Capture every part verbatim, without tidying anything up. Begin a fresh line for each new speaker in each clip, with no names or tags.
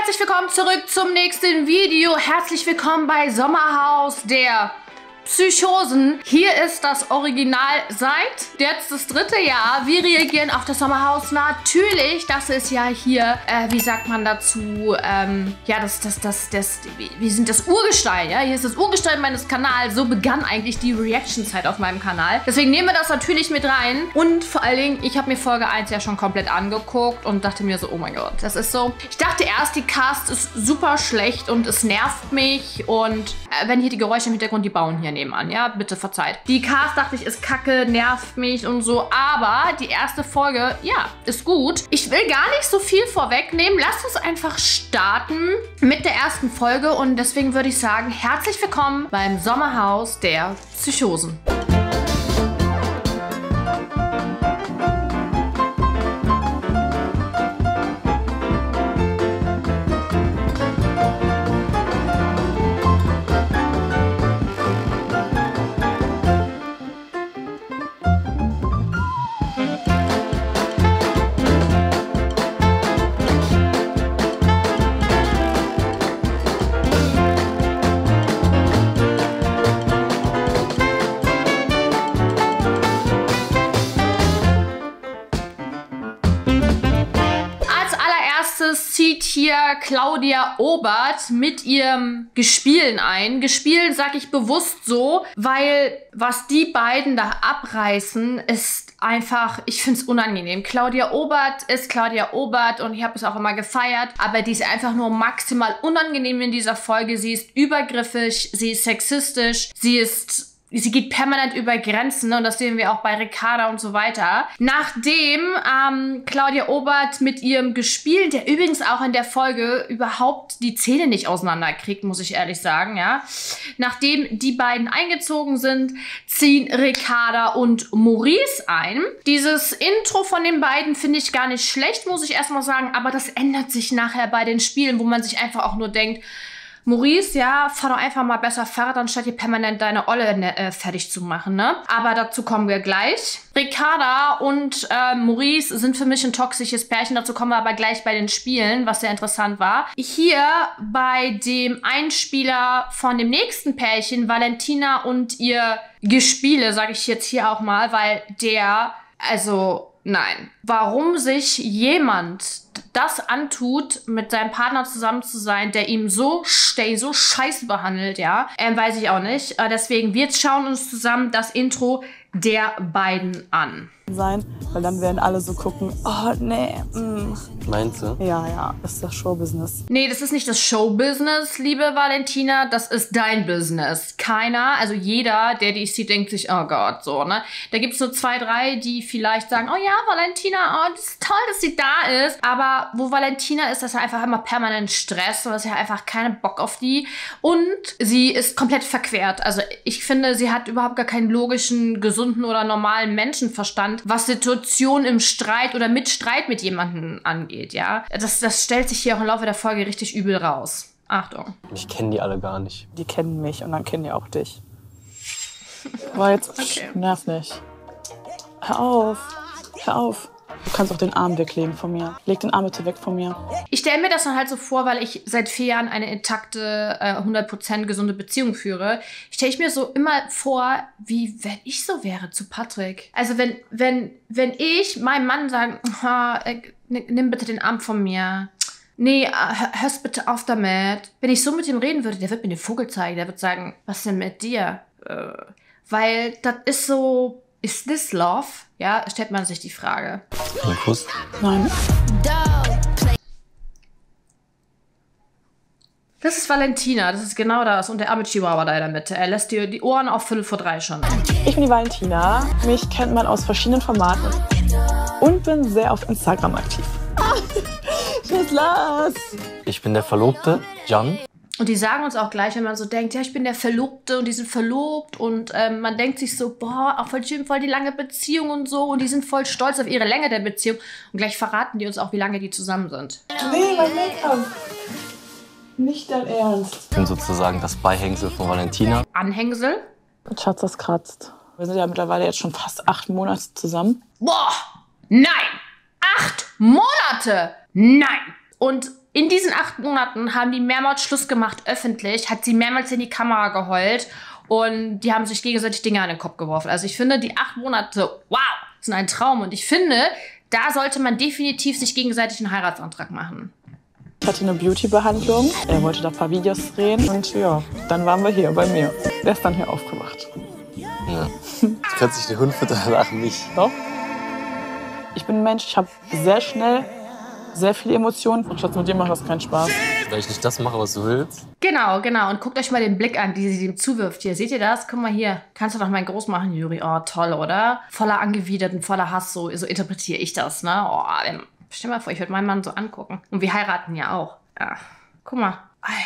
herzlich willkommen zurück zum nächsten Video. Herzlich willkommen bei Sommerhaus der Psychosen. Hier ist das Original seit jetzt das dritte Jahr. Wir reagieren auf das Sommerhaus natürlich. Das ist ja hier, äh, wie sagt man dazu, ähm, ja, das, das, das, das, wir sind das Urgestein, ja, hier ist das Urgestein meines Kanals. So begann eigentlich die Reaction-Zeit auf meinem Kanal. Deswegen nehmen wir das natürlich mit rein. Und vor allen Dingen, ich habe mir Folge eins ja schon komplett angeguckt und dachte mir so, oh mein Gott, das ist so. Ich dachte erst, die Cast ist super schlecht und es nervt mich. Und äh, wenn hier die Geräusche im Hintergrund, die bauen hier nebenan, ja, bitte verzeiht. Die Cast, dachte ich, ist kacke, nervt mich und so, aber die erste Folge, ja, ist gut. Ich will gar nicht so viel vorwegnehmen. Lasst uns einfach starten mit der ersten Folge und deswegen würde ich sagen, herzlich willkommen beim Sommerhaus der Psychosen. Zieht hier Claudia Obert mit ihrem Gespielen ein. Gespielen sage ich bewusst so, weil was die beiden da abreißen, ist einfach, ich finde es unangenehm. Claudia Obert ist Claudia Obert und ich habe es auch immer gefeiert, aber die ist einfach nur maximal unangenehm in dieser Folge. Sie ist übergriffig, sie ist sexistisch, sie ist... Sie geht permanent über Grenzen, ne? Und das sehen wir auch bei Ricarda und so weiter. Nachdem ähm, Claudia Obert mit ihrem Gespiel, der übrigens auch in der Folge überhaupt die Zähne nicht auseinanderkriegt, muss ich ehrlich sagen, ja. Nachdem die beiden eingezogen sind, ziehen Ricarda und Maurice ein. Dieses Intro von den beiden finde ich gar nicht schlecht, muss ich erstmal sagen, aber das ändert sich nachher bei den Spielen, wo man sich einfach auch nur denkt, Maurice, ja, fahr doch einfach mal besser Fahrrad, anstatt hier permanent deine Olle ne, äh, fertig zu machen, ne? Aber dazu kommen wir gleich. Ricarda und äh, Maurice sind für mich ein toxisches Pärchen. Dazu kommen wir aber gleich bei den Spielen, was sehr interessant war. Hier bei dem Einspieler von dem nächsten Pärchen, Valentina und ihr Gespiele, sage ich jetzt hier auch mal, weil der, also... Nein. Warum sich jemand das antut, mit seinem Partner zusammen zu sein, der ihm so, der so scheiße behandelt, ja, ähm, weiß ich auch nicht. Äh, deswegen, wir schauen uns zusammen das Intro der beiden an.
Sein, weil dann werden alle so gucken, oh nee. Mm.
Meinst du?
Ja, ja, das ist das Showbusiness.
Nee, das ist nicht das Showbusiness, liebe Valentina, das ist dein Business. Keiner, also jeder, der dich sieht, denkt sich, oh Gott, so, ne? Da gibt es so zwei, drei, die vielleicht sagen, oh ja, Valentina, oh, das ist toll, dass sie da ist. Aber wo Valentina ist, das ist einfach immer permanent Stress und das ist ja einfach keinen Bock auf die. Und sie ist komplett verquert. Also ich finde, sie hat überhaupt gar keinen logischen, gesunden oder normalen Menschenverstand, was Situationen im Streit oder mit Streit mit jemandem angeht, ja. Das, das stellt sich hier auch im Laufe der Folge richtig übel raus. Achtung.
Ich kenne die alle gar nicht.
Die kennen mich und dann kennen die auch dich. Aber jetzt,
Okay.
Nerv nicht. Hör auf, hör auf. Du kannst auch den Arm weglegen von mir. Leg den Arm bitte weg von mir.
Ich stelle mir das dann halt so vor, weil ich seit vier Jahren eine intakte, äh, hundert Prozent gesunde Beziehung führe. Stelle ich mir so immer vor, wie wenn ich so wäre zu Patrick. Also wenn, wenn, wenn ich meinem Mann sage, äh, nimm bitte den Arm von mir. Nee, hörst bitte auf damit. Wenn ich so mit ihm reden würde, der wird mir den Vogel zeigen. Der wird sagen, was denn mit dir? Äh, weil das ist so, ist this love? Ja, stellt man sich die Frage.
Ein Kuss?
Nein.
Das ist Valentina, das ist genau das. Und der arme Chihuahua da in der Mitte. Er lässt dir die Ohren auf Viertel vor drei schon.
Ich bin die Valentina. Mich kennt man aus verschiedenen Formaten. Und bin sehr auf Instagram aktiv. Tschüss, Lars.
Ich bin der Verlobte, Jan.
Und die sagen uns auch gleich, wenn man so denkt, ja, ich bin der Verlobte und die sind verlobt. Und ähm, man denkt sich so, boah, auch voll schön, voll die lange Beziehung und so. Und die sind voll stolz auf ihre Länge der Beziehung. Und gleich verraten die uns auch, wie lange die zusammen sind.
Nee, mein Make-up. Nicht dein Ernst.
Ich bin sozusagen das Beihängsel von Valentina.
Anhängsel?
Schatz, das kratzt. Wir sind ja mittlerweile jetzt schon fast acht Monate zusammen.
Boah, nein! Acht Monate! Nein! Und In diesen acht Monaten haben die mehrmals Schluss gemacht, öffentlich, hat sie mehrmals in die Kamera geheult und die haben sich gegenseitig Dinge an den Kopf geworfen. Also ich finde, die acht Monate, wow, sind ein Traum. Und ich finde, da sollte man definitiv sich gegenseitig einen Heiratsantrag machen.
Ich hatte eine Beauty-Behandlung. Er wollte da ein paar Videos drehen. Und ja, dann waren wir hier bei mir. Der ist dann hier aufgewacht.
Ja. Du kannst dich den Hund füttern, danach nicht.
Doch. Ich bin ein Mensch, ich habe sehr schnell sehr viele Emotionen. Und statt mit dir macht das keinen Spaß.
Weil ich nicht das mache, was du willst.
Genau, genau. Und guckt euch mal den Blick an, die sie ihm zuwirft. Hier, seht ihr das? Guck mal hier. Kannst du doch mal groß machen, Juri. Oh, toll, oder? Voller angewidert und voller Hass. So, so interpretiere ich das, ne? Oh, stell mal vor, ich würde meinen Mann so angucken. Und wir heiraten ja auch. Ja. Guck mal.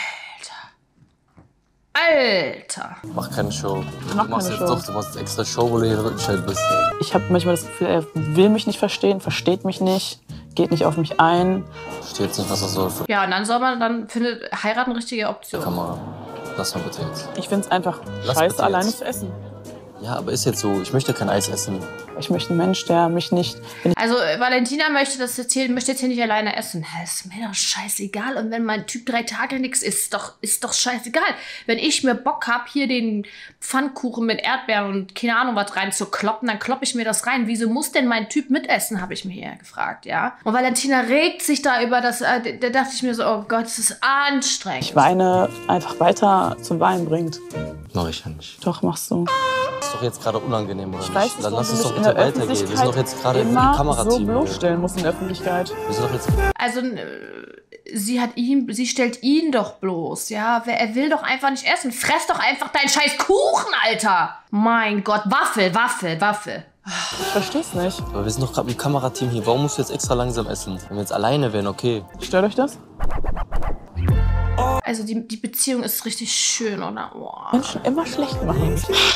Alter. Alter.
Mach keine Show. Du
Mach
machst
keine
jetzt
Show.
doch, du machst extra Show, wo du hier Rückenscheid bist.
Ich habe manchmal das Gefühl, er will mich nicht verstehen, versteht mich nicht, geht nicht auf mich ein.
Ich verstehe jetzt nicht, was das soll für
Ja, und dann soll man, dann findet heiraten richtige
eine
Option.
Kamera. Lass mal bitte jetzt.
Ich finde es einfach
Lass
scheiße,
bitte
alleine
jetzt.
zu essen.
Ja, aber ist jetzt so. Ich möchte kein Eis essen.
Ich möchte einen Mensch, der mich nicht... Wenn ich
Also äh, Valentina möchte das jetzt hier, möchte jetzt hier nicht alleine essen. Hä, ist mir doch scheißegal. Und wenn mein Typ drei Tage nichts isst, ist doch, ist doch scheißegal. Wenn ich mir Bock hab, hier den Pfannkuchen mit Erdbeeren und keine Ahnung was reinzukloppen, dann klopp ich mir das rein. Wieso muss denn mein Typ mitessen, habe ich mir hier gefragt, ja. Und Valentina regt sich da über das, äh, da dachte ich mir so, oh Gott, das ist anstrengend.
ich weine, einfach weiter zum Weinen bringt.
Mach ich ja nicht.
Doch, machst du.
Das ist doch jetzt gerade unangenehm, oder
Ich
nicht?
weiß nicht,
Dann
warum
lass
du
uns
mich
doch
in
bitte
der
weitergehen. Wir sind
Öffentlichkeit
doch jetzt gerade im
immer so
Kamerateam.
bloßstellen musst in der Öffentlichkeit.
Wir sind doch jetzt...
Also, äh, sie hat ihn, sie stellt ihn doch bloß, ja. Wer- Er will doch einfach nicht essen. Fress doch einfach deinen scheiß Kuchen, Alter. Mein Gott, Waffel, Waffel, Waffel.
Ich versteh's nicht.
Aber wir sind doch gerade im Kamerateam hier. Warum musst du jetzt extra langsam essen? Wenn wir jetzt alleine wären, okay.
Stört euch das?
Also, die, die Beziehung ist richtig schön, oder? Oh.
Menschen immer schlecht machen.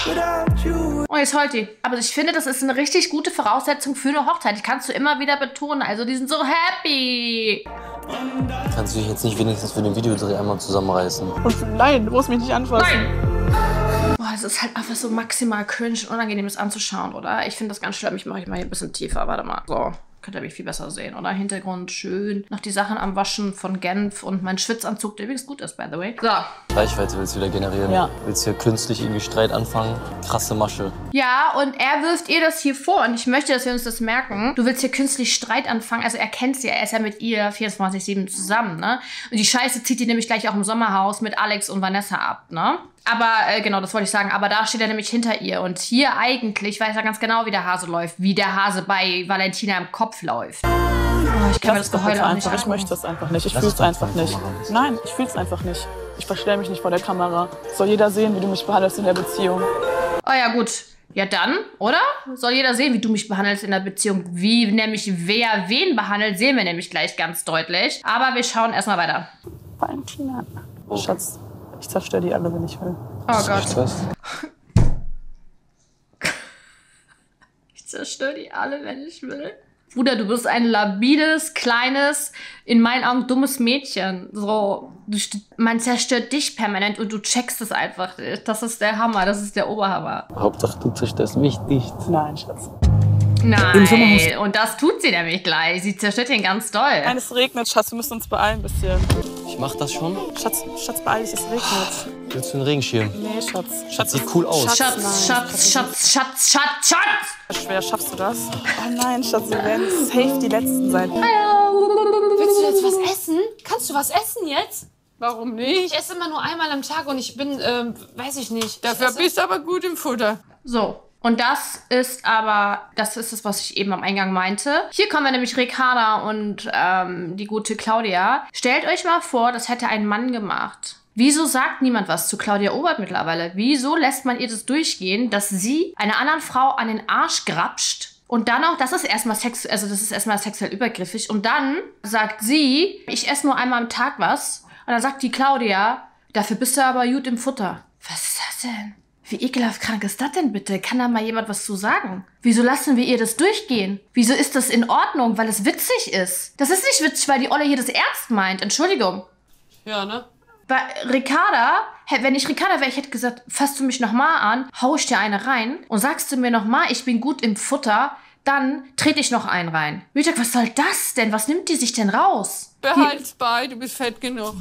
Oh, jetzt heult die. Aber ich finde, das ist eine richtig gute Voraussetzung für eine Hochzeit. Die kannst du immer wieder betonen. Also, die sind so happy.
Kannst du dich jetzt nicht wenigstens für den Videodreh einmal zusammenreißen?
Und nein, du musst mich nicht anfassen.
Nein! Boah, es ist halt einfach so maximal cringe und unangenehm, das anzuschauen, oder? Ich finde das ganz schlimm. Ich mache ich mal hier ein bisschen tiefer. Warte mal. So. Könnt ihr mich viel besser sehen, oder? Hintergrund schön. Noch die Sachen am Waschen von Genf und mein Schwitzanzug, der übrigens gut ist, by the way. So.
Reichweite willst du wieder generieren?
Ja.
Willst hier künstlich irgendwie Streit anfangen? Krasse Masche.
Ja, und er wirft ihr das hier vor. Und ich möchte, dass wir uns das merken. Du willst hier künstlich Streit anfangen. Also er kennt sie ja. Er ist ja mit ihr vierundzwanzig sieben zusammen, ne? Und die Scheiße zieht die nämlich gleich auch im Sommerhaus mit Alex und Vanessa ab, ne? Aber, äh, genau, das wollte ich sagen. Aber da steht er nämlich hinter ihr. Und hier eigentlich weiß er ganz genau, wie der Hase läuft. Wie der Hase bei Valentina im Kopf läuft. Oh, ich kann mir das
doch
Geheule
bitte
auch nicht
einfach. Ich
angucken.
möchte das einfach nicht. Ich
Lass
fühl's
es doch
einfach
einfach
nicht.
machen.
Nein, ich fühl's einfach nicht. Ich verstell mich nicht vor der Kamera. Soll jeder sehen, wie du mich behandelst in der Beziehung.
Oh ja, gut. Ja dann, oder? Soll jeder sehen, wie du mich behandelst in der Beziehung. Wie nämlich wer wen behandelt, sehen wir nämlich gleich ganz deutlich. Aber wir schauen erstmal weiter.
Valentina. Schatz, ich zerstöre die alle, wenn ich will.
Oh Gott.
Was?
Ich zerstöre die alle, wenn ich will. Bruder, du bist ein labiles, kleines, in meinen Augen dummes Mädchen. So, du, st- man zerstört dich permanent und du checkst es einfach nicht. Das ist der Hammer, das ist der Oberhammer.
Hauptsache du zerstörst mich nicht.
Nein, Schatz.
Nein, und das tut sie nämlich gleich. Sie zerstört ihn ganz doll.
Nein, es regnet, Schatz. Wir müssen uns beeilen ein bisschen.
Ich mach das schon.
Schatz, Schatz, beeil dich, es regnet.
Willst du einen Regenschirm?
Nee, Schatz.
Das sieht cool aus.
Schatz,
nein,
Schatz, Schatz, Schatz, Schatz, Schatz!
Schwer, schaffst du das? Oh nein, Schatz, wir werden safe die Letzten sein.
Willst du jetzt was essen? Kannst du was essen jetzt?
Warum nicht?
Ich esse immer nur einmal am Tag und ich bin, ähm, weiß ich nicht.
Dafür
Ich esse-
bist du aber gut im Futter.
So, und das ist aber, das ist es, was ich eben am Eingang meinte. Hier kommen wir nämlich Ricarda und ähm, die gute Claudia. Stellt euch mal vor, das hätte ein Mann gemacht. Wieso sagt niemand was zu Claudia Obert mittlerweile? Wieso lässt man ihr das durchgehen, dass sie einer anderen Frau an den Arsch grapscht? Und dann auch, das ist erstmal sex, also das ist erstmal sexuell übergriffig. Und dann sagt sie, ich esse nur einmal am Tag was. Und dann sagt die Claudia, dafür bist du aber gut im Futter. Was ist das denn? Wie ekelhaft krank ist das denn bitte? Kann da mal jemand was zu sagen? Wieso lassen wir ihr das durchgehen? Wieso ist das in Ordnung? Weil es witzig ist. Das ist nicht witzig, weil die Olle hier das ernst meint. Entschuldigung.
Ja, ne?
Bei Ricarda, hä- wenn ich Ricarda wäre, ich hätte gesagt, fasst du mich nochmal an, hau ich dir eine rein und sagst du mir nochmal, ich bin gut im Futter, Dann trete ich noch einen rein. Ich dachte, was soll das denn? Was nimmt die sich denn raus?
Behalt's bei, du bist fett genug.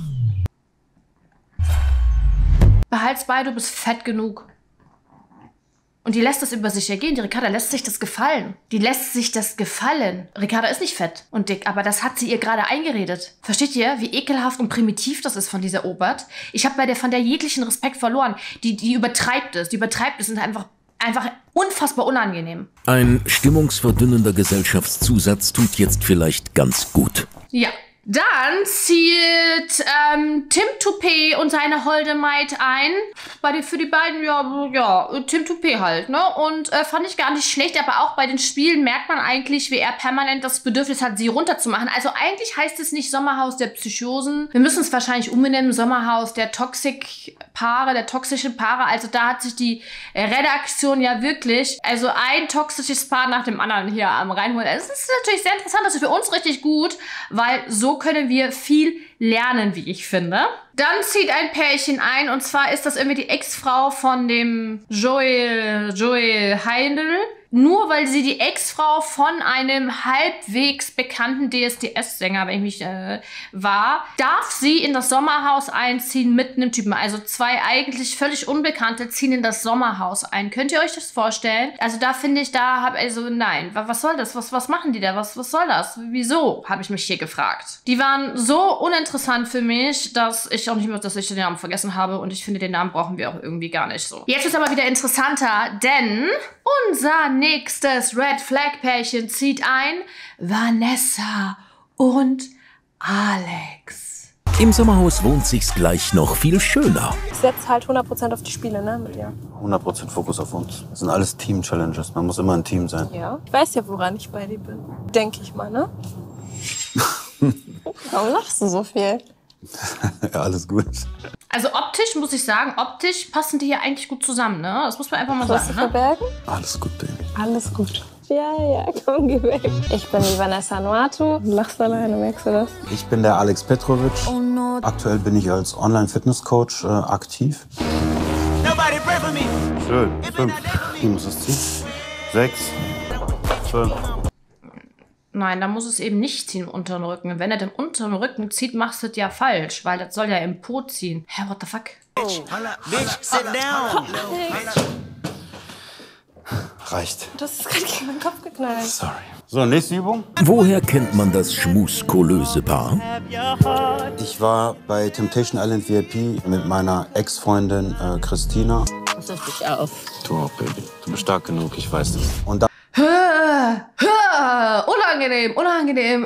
Behalt's bei, du bist fett genug. Und die lässt das über sich ergehen. Die Ricarda lässt sich das gefallen. Die lässt sich das gefallen. Ricarda ist nicht fett und dick, aber das hat sie ihr gerade eingeredet. Versteht ihr, wie ekelhaft und primitiv das ist von dieser Obert? Ich habe bei der von der jeglichen Respekt verloren. Die, die übertreibt es. Die übertreibt es und einfach, einfach unfassbar unangenehm.
Ein stimmungsverdünnender Gesellschaftszusatz tut jetzt vielleicht ganz gut.
Ja. Dann zieht ähm, Tim Toupet und seine holde Maid ein. Bei den, für die beiden, ja, ja, Tim Toupet halt, ne? Und äh, fand ich gar nicht schlecht, aber auch bei den Spielen merkt man eigentlich, wie er permanent das Bedürfnis hat, sie runterzumachen. Also eigentlich heißt es nicht Sommerhaus der Psychosen. Wir müssen es wahrscheinlich umbenennen, Sommerhaus der Toxic-Paare, der toxischen Paare. Also da hat sich die Redaktion ja wirklich, also ein toxisches Paar nach dem anderen hier am reinholen. Es ist natürlich sehr interessant, das ist für uns richtig gut, weil so können wir viel lernen, wie ich finde. Dann zieht ein Pärchen ein und zwar ist das irgendwie die Ex-Frau von dem Joel, Joel Heindl. Nur weil sie die Ex-Frau von einem halbwegs bekannten D S D S-Sänger, wenn ich mich äh, war, darf sie in das Sommerhaus einziehen mit einem Typen. Also zwei eigentlich völlig Unbekannte ziehen in das Sommerhaus ein. Könnt ihr euch das vorstellen? Also da finde ich, da habe also nein, was soll das? Was, was machen die da? Was, was soll das? Wieso? Habe ich mich hier gefragt. Die waren so uninteressant für mich, dass ich auch nicht mehr, dass ich den Namen vergessen habe und ich finde, den Namen brauchen wir auch irgendwie gar nicht so. Jetzt ist aber wieder interessanter, denn unser nächstes Red Flag Pärchen zieht ein Vanessa und Alex.
Im Sommerhaus wohnt sich's gleich noch viel schöner.
Ich setze halt hundert Prozent auf die Spiele, ne, mit ihr.
hundert Prozent Fokus auf uns. Das sind alles Team-Challenges. Man muss immer ein Team sein.
Ja. Ich weiß ja, woran ich bei dir bin. Denke ich mal, ne? Warum lachst du so viel?
Ja, alles gut.
Also optisch muss ich sagen, optisch passen die hier eigentlich gut zusammen, ne? Das muss man einfach mal
Was
sagen,
du
ne?
verbergen?
Alles gut, Baby.
Alles gut. Ja, ja, komm, geh weg. Ich bin die Vanessa Nuatu. Du lachst alleine, merkst du das?
Ich bin der Alex Petrovic. Oh no. Aktuell bin ich als Online-Fitness-Coach äh, aktiv. Nobody pray for me. Schön. Fünf. Wie muss es ziehen? Sechs. Fünf.
Nein, da muss es eben nicht ziehen im unteren Rücken. Wenn er den unteren Rücken zieht, machst du das ja falsch, weil das soll ja im Po ziehen. Hä, what the fuck?
Oh. Bitch, sit down.
Reicht.
Das ist gerade gegen meinen Kopf geknallt.
Sorry. So, nächste Übung.
Woher kennt man das schmuskulöse Paar?
Ich war bei Temptation Island V I P mit meiner Ex-Freundin äh, Christina.
Pass auf dich auf.
Du auch, Baby. Du bist stark genug, ich weiß das.
Und da
Hö, hö, unangenehm, unangenehm.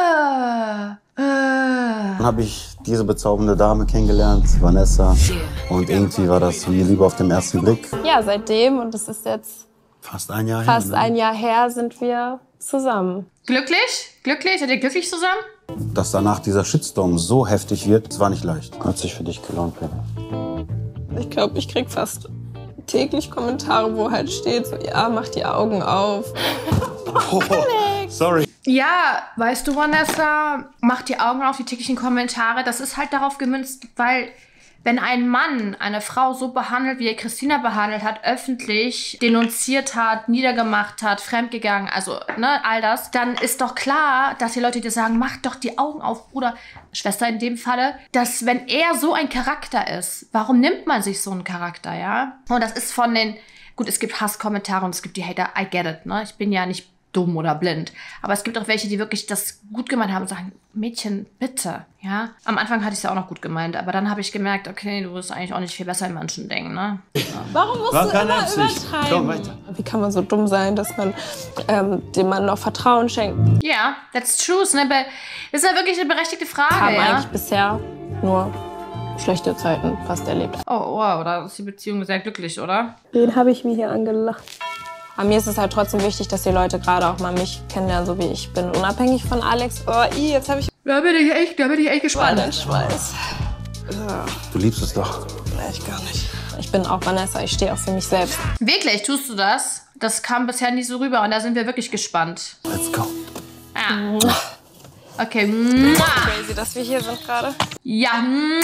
Äh, äh.
Dann habe ich diese bezaubernde Dame kennengelernt, Vanessa. Und irgendwie war das wie Liebe auf den ersten Blick.
Ja, seitdem, und das ist jetzt
Fast ein Jahr
fast
her. Ne?
ein Jahr her, sind wir zusammen.
Glücklich? Glücklich? Seid ihr glücklich zusammen?
Dass danach dieser Shitstorm so heftig wird, das war nicht leicht. Hat sich für dich gelohnt, Baby.
Ich glaube, ich krieg fast täglich Kommentare, wo halt steht, so, ja, mach die Augen auf.
Oh, sorry.
Ja, weißt du, Vanessa, mach die Augen auf, die täglichen Kommentare. Das ist halt darauf gemünzt, weil wenn ein Mann eine Frau so behandelt, wie er Christina behandelt hat, öffentlich denunziert hat, niedergemacht hat, fremdgegangen, also ne, all das, dann ist doch klar, dass die Leute dir sagen, mach doch die Augen auf, Bruder, Schwester in dem Falle, dass wenn er so ein Charakter ist, warum nimmt man sich so einen Charakter, ja? Und das ist von den, gut, es gibt Hasskommentare und es gibt die Hater, I get it, ne? Ich bin ja nicht dumm oder blind. Aber es gibt auch welche, die wirklich das gut gemeint haben und sagen, Mädchen, bitte, ja. Am Anfang hatte ich es ja auch noch gut gemeint, aber dann habe ich gemerkt, okay, du bist eigentlich auch nicht viel besser in manchen Dingen, ne? Ja.
Warum musst
War
du
keine
immer
Absicht.
übertreiben?
Komm, weiter.
Wie kann man so dumm sein, dass man ähm, dem Mann noch Vertrauen schenkt?
Ja, that's true. Ist, eine Be ist ja wirklich eine berechtigte Frage,
Haben
ja?
eigentlich bisher nur schlechte Zeiten fast erlebt.
Oh, wow, da ist die Beziehung sehr glücklich, oder?
Wen habe ich mir hier angelacht? Aber mir ist es halt trotzdem wichtig, dass die Leute gerade auch mal mich kennenlernen, so wie ich bin. Unabhängig von Alex. Oh, i, jetzt habe ich
Da bin ich echt, da bin ich echt gespannt.
den Schweiß.
Du liebst es doch.
Nee, ich gar nicht. Ich bin auch Vanessa, ich stehe auch für mich selbst.
Wirklich, tust du das? Das kam bisher nicht so rüber und da sind wir wirklich gespannt.
Let's go.
Ja. Okay.
Crazy, dass wir hier sind gerade.
Ja.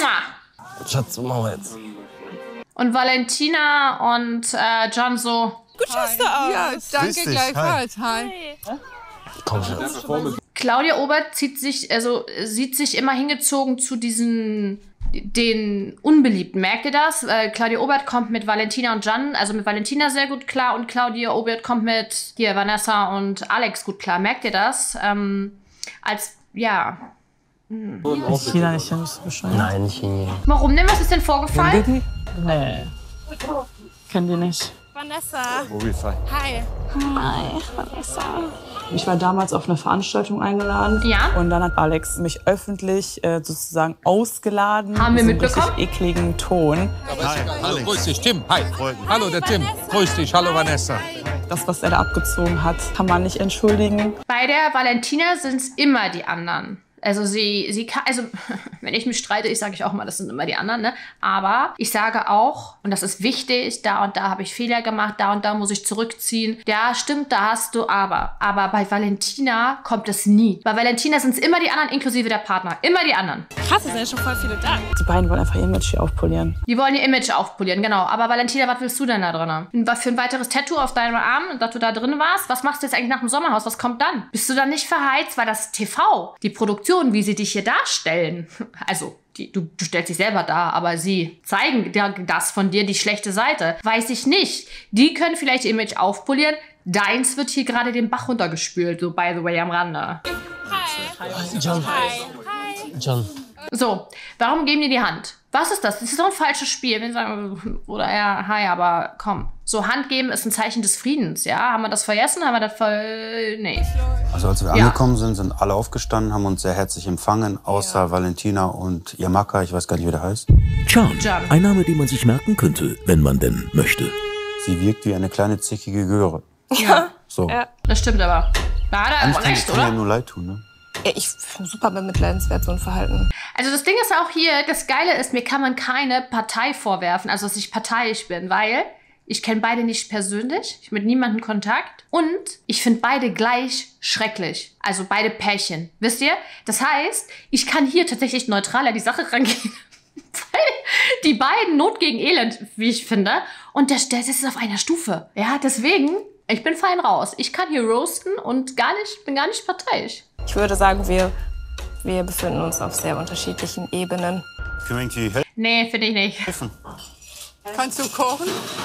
Schatz, machen wir jetzt.
Und Valentina und äh, John so,
Gut schaust du aus.
Ja, danke
Grüß dich.
gleichfalls. Hi.
Komm schon.
Claudia Obert zieht sich, also sieht sich immer hingezogen zu diesen den Unbeliebten. Merkt ihr das? Äh, Claudia Obert kommt mit Valentina und Jan, also mit Valentina sehr gut klar und Claudia Obert kommt mit hier Vanessa und Alex gut klar. Merkt ihr das? Ähm, als, ja. Hm.
China nicht so bescheuert.
Nein, nicht hingehen.
Warum denn? Was ist denn vorgefallen?
Nee. Kennen die nicht.
Vanessa.
Mobilfrei.
Hi.
Hi, Vanessa. Ich war damals auf eine Veranstaltung eingeladen.
Ja.
Und dann hat Alex mich öffentlich äh, sozusagen ausgeladen.
Haben wir
in so einem
mitbekommen?
richtig ekligen Ton.
Hi,
Hallo,
Alex.
grüß dich, Tim. Hi.
Freut mich.
Hallo, der Tim. Grüß dich. Hallo, Vanessa.
Das, was er da abgezogen hat, kann man nicht entschuldigen.
Bei der Valentina sind es immer die anderen. Also sie, sie kann, also wenn ich mich streite, ich sage ich auch mal, das sind immer die anderen, ne? Aber ich sage auch, und das ist wichtig, da und da habe ich Fehler gemacht, da und da muss ich zurückziehen. Ja, stimmt, da hast du aber. Aber bei Valentina kommt es nie. Bei Valentina sind es immer die anderen, inklusive der Partner. Immer die anderen.
Krass, es sind ja schon voll viele da.
Die beiden wollen einfach ihr Image hier aufpolieren.
Die wollen ihr Image aufpolieren, genau. Aber Valentina, was willst du denn da drin? Was für ein weiteres Tattoo auf deinem Arm, dass du da drin warst? Was machst du jetzt eigentlich nach dem Sommerhaus? Was kommt dann? Bist du dann nicht verheizt? Weil das T V, die Produktion, wie sie dich hier darstellen, also die, du, du stellst dich selber dar, aber sie zeigen dir das von dir, die schlechte Seite. Weiß ich nicht. Die können vielleicht ihr Image aufpolieren. Deins wird hier gerade den Bach runtergespült, so by the way am Rande.
Hi.
John.
Hi. Hi.
John.
So, warum geben die die Hand? Was ist das? Das ist doch ein falsches Spiel. Wenn sie sagen, oder ja, hi, aber komm. So, Hand geben ist ein Zeichen des Friedens, ja? Haben wir das vergessen? Haben wir das ver... Nee.
Also als wir
Ja.
angekommen sind, sind alle aufgestanden, haben uns sehr herzlich empfangen, außer Valentina und ihr Macker, ich weiß gar nicht, wie der heißt.
Can,
Can.
ein Name, den man sich merken könnte, wenn man denn möchte.
Sie wirkt wie eine kleine zickige Göre.
Ja,
So.
das stimmt aber. Da hat er
Eigentlich
aber
kann,
recht,
kann ja
oder?
nur leid tun, ne?
Ja, ich finde super bemitleidenswert, so ein Verhalten.
Also das Ding ist auch hier, das Geile ist, mir kann man keine Partei vorwerfen, also dass ich parteiisch bin, weil ich kenne beide nicht persönlich, ich mit niemandem Kontakt und ich finde beide gleich schrecklich. Also beide Pärchen, wisst ihr? Das heißt, ich kann hier tatsächlich neutral an die Sache rangehen. Weil die beiden Not gegen Elend, wie ich finde, und das, das ist auf einer Stufe. Ja, deswegen, ich bin fein raus. Ich kann hier roasten und gar nicht, bin gar nicht parteiisch.
Ich würde sagen, wir, wir befinden uns auf sehr unterschiedlichen Ebenen.
Können wir irgendwie helfen?
Nee, finde ich nicht.
Kannst du kochen?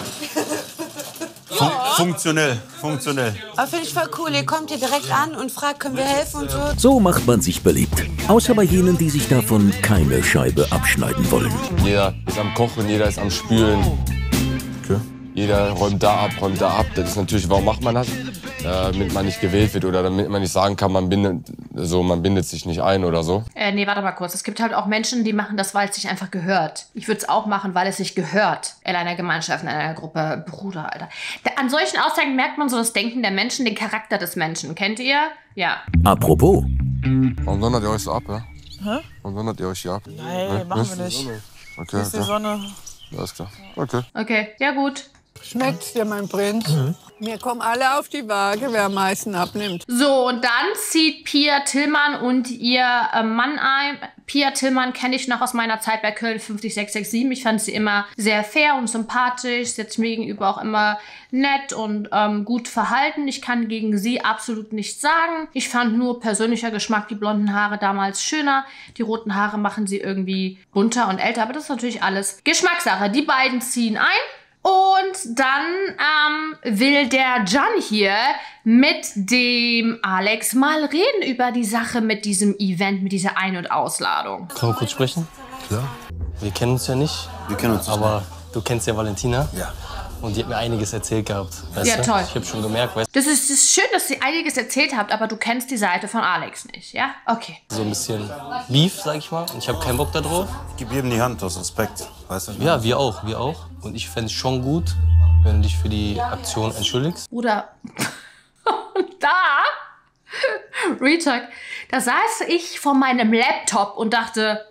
Fun funktionell, funktionell.
Aber finde ich voll cool. Ihr kommt hier direkt an und fragt, können wir helfen und so.
So macht man sich beliebt. Außer bei jenen, die sich davon keine Scheibe abschneiden wollen.
Jeder ist am Kochen, jeder ist am Spülen.
Okay.
Jeder räumt da ab, räumt da ab. Das ist natürlich, warum macht man das? Damit man nicht gewählt wird oder damit man nicht sagen kann, man bindet, so, man bindet sich nicht ein oder so.
Äh, nee, warte mal kurz. Es gibt halt auch Menschen, die machen das, weil es sich einfach gehört. Ich würde es auch machen, weil es sich gehört. In einer Gemeinschaft, in einer Gruppe. Bruder, Alter. Da, an solchen Aussagen merkt man so das Denken der Menschen, den Charakter des Menschen. Kennt ihr? Ja.
Apropos.
Warum donnert ihr euch so ab, ja?
Hä?
Warum donnert ihr euch hier ab?
Nein,
Hä?
machen wir nicht.
Okay,
Hier ist die
okay.
Sonne.
Alles klar. Okay.
Okay, ja gut.
Schmeckt's dir, mein Prinz? Wir kommen alle auf die Waage, wer am meisten abnimmt.
So, und dann zieht Pia Tillmann und ihr äh, Mann ein. Pia Tillmann kenne ich noch aus meiner Zeit bei Köln fünfzig sechs sechs sieben. Ich fand sie immer sehr fair und sympathisch. Sie hat sich mir gegenüber auch immer nett und ähm, gut verhalten. Ich kann gegen sie absolut nichts sagen. Ich fand nur persönlicher Geschmack die blonden Haare damals schöner. Die roten Haare machen sie irgendwie bunter und älter. Aber das ist natürlich alles Geschmackssache. Die beiden ziehen ein. Und dann ähm, will der Can hier mit dem Alex mal reden über die Sache mit diesem Event, mit dieser Ein- und Ausladung.
Können wir kurz sprechen?
Klar.
Wir kennen uns ja nicht.
Wir kennen uns nicht.
Aber du kennst ja Valentina.
Ja.
Und die hat mir einiges erzählt gehabt. Weißt
Ja,
du?
toll.
Ich habe schon gemerkt, weißt
Das ist, das ist schön, dass ihr einiges erzählt habt, aber du kennst die Seite von Alex nicht, ja? Okay.
du, so ein bisschen Beef, sag ich mal. Und ich habe keinen Bock da drauf.
Ich gebe jedem die Hand aus Respekt. Weißt du?
Ja, wir auch, wir auch. Und ich fände es schon gut, wenn du dich für die Aktion entschuldigst.
Bruder, und da, Retalk, da saß ich vor meinem Laptop und dachte,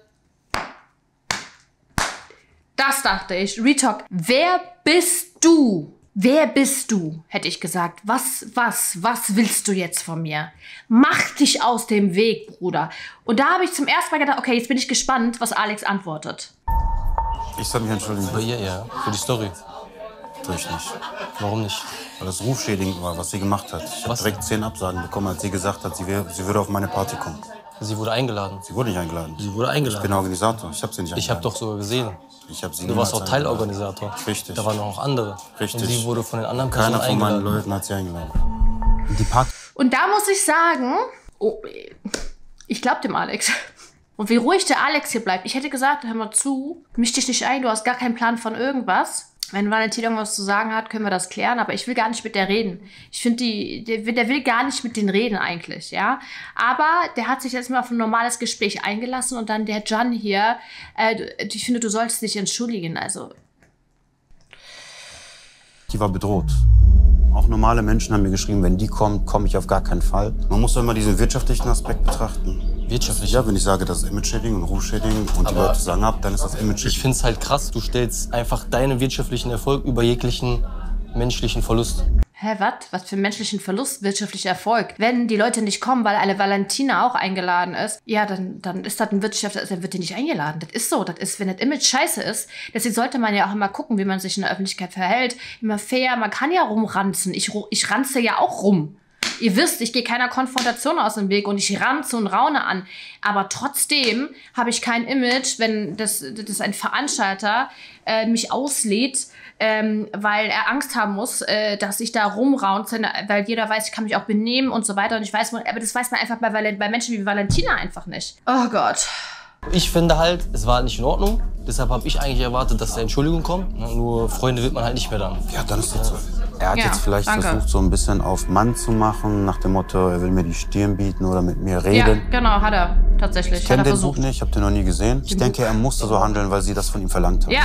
das dachte ich, Retalk, wer bist du? Wer bist du, hätte ich gesagt. Was, was, was willst du jetzt von mir? Mach dich aus dem Weg, Bruder. Und da habe ich zum ersten Mal gedacht, okay, jetzt bin ich gespannt, was Alex antwortet.
Ich soll mich entschuldigen.
Bei ihr, ja. Für die Story.
Tue ich nicht.
Warum nicht?
Weil das rufschädigend war, was sie gemacht hat. Ich habe direkt zehn Absagen bekommen, als sie gesagt hat, sie, wär, sie würde auf meine Party kommen.
Sie wurde eingeladen.
Sie wurde nicht eingeladen.
Sie wurde eingeladen.
Ich bin Organisator. Ich habe sie nicht eingeladen.
Ich habe doch sogar gesehen.
Ich hab sie
du warst auch Teilorganisator.
Richtig.
Da waren noch andere.
Richtig.
Und sie wurde von den anderen Personen
Keiner von
eingeladen.
meinen Leuten hat sie eingeladen. Die Party.
Und da muss ich sagen, oh, ich glaub dem Alex. Und wie ruhig der Alex hier bleibt. Ich hätte gesagt, hör mal zu, misch dich nicht ein, du hast gar keinen Plan von irgendwas. Wenn Valentin irgendwas zu sagen hat, können wir das klären, aber ich will gar nicht mit der reden. Ich finde, die, der, der will gar nicht mit denen reden eigentlich, ja. Aber der hat sich jetzt mal auf ein normales Gespräch eingelassen und dann der Can hier, äh, ich finde, du solltest dich entschuldigen, also.
Die war bedroht. Auch normale Menschen haben mir geschrieben, wenn die kommt, komme ich auf gar keinen Fall. Man muss doch immer diesen wirtschaftlichen Aspekt betrachten.
Wirtschaftlich?
Ja, wenn ich sage, das ist Image-Schädigung und Rufschädigung und die Leute sagen ab, dann ist das Image-Schädigung.
Ich finde es halt krass, du stellst einfach deinen wirtschaftlichen Erfolg über jeglichen menschlichen Verlust.
Hä, was? Was für einen menschlichen Verlust, wirtschaftlicher Erfolg? Wenn die Leute nicht kommen, weil eine Valentina auch eingeladen ist, ja, dann, dann ist das ein Wirtschaftler, dann wird die nicht eingeladen. Das ist so. Das ist, wenn das Image scheiße ist, deswegen sollte man ja auch immer gucken, wie man sich in der Öffentlichkeit verhält. Immer fair, man kann ja rumranzen. Ich, ich ranze ja auch rum. Ihr wisst, ich gehe keiner Konfrontation aus dem Weg und ich ranze und raune an. Aber trotzdem habe ich kein Image, wenn das, das ein Veranstalter äh, mich auslädt, ähm, weil er Angst haben muss, äh, dass ich da rumraunze, weil jeder weiß, ich kann mich auch benehmen und so weiter. Und ich weiß, aber das weiß man einfach bei, bei Menschen wie Valentina einfach nicht. Oh Gott.
Ich finde halt, es war nicht in Ordnung. Deshalb habe ich eigentlich erwartet, dass eine Entschuldigung kommt. Nur Freunde wird man halt nicht mehr dann.
Ja, dann ist das so. Er hat
Ja,
jetzt vielleicht
danke.
versucht, so ein bisschen auf Mann zu machen, nach dem Motto, er will mir die Stirn bieten oder mit mir reden.
Ja, genau, hat er tatsächlich.
Ich
Hat
kenne
er
den
versucht.
Buch nicht, ich habe den noch nie gesehen. Ich denke, er musste so handeln, weil sie das von ihm verlangt hat.
Ja.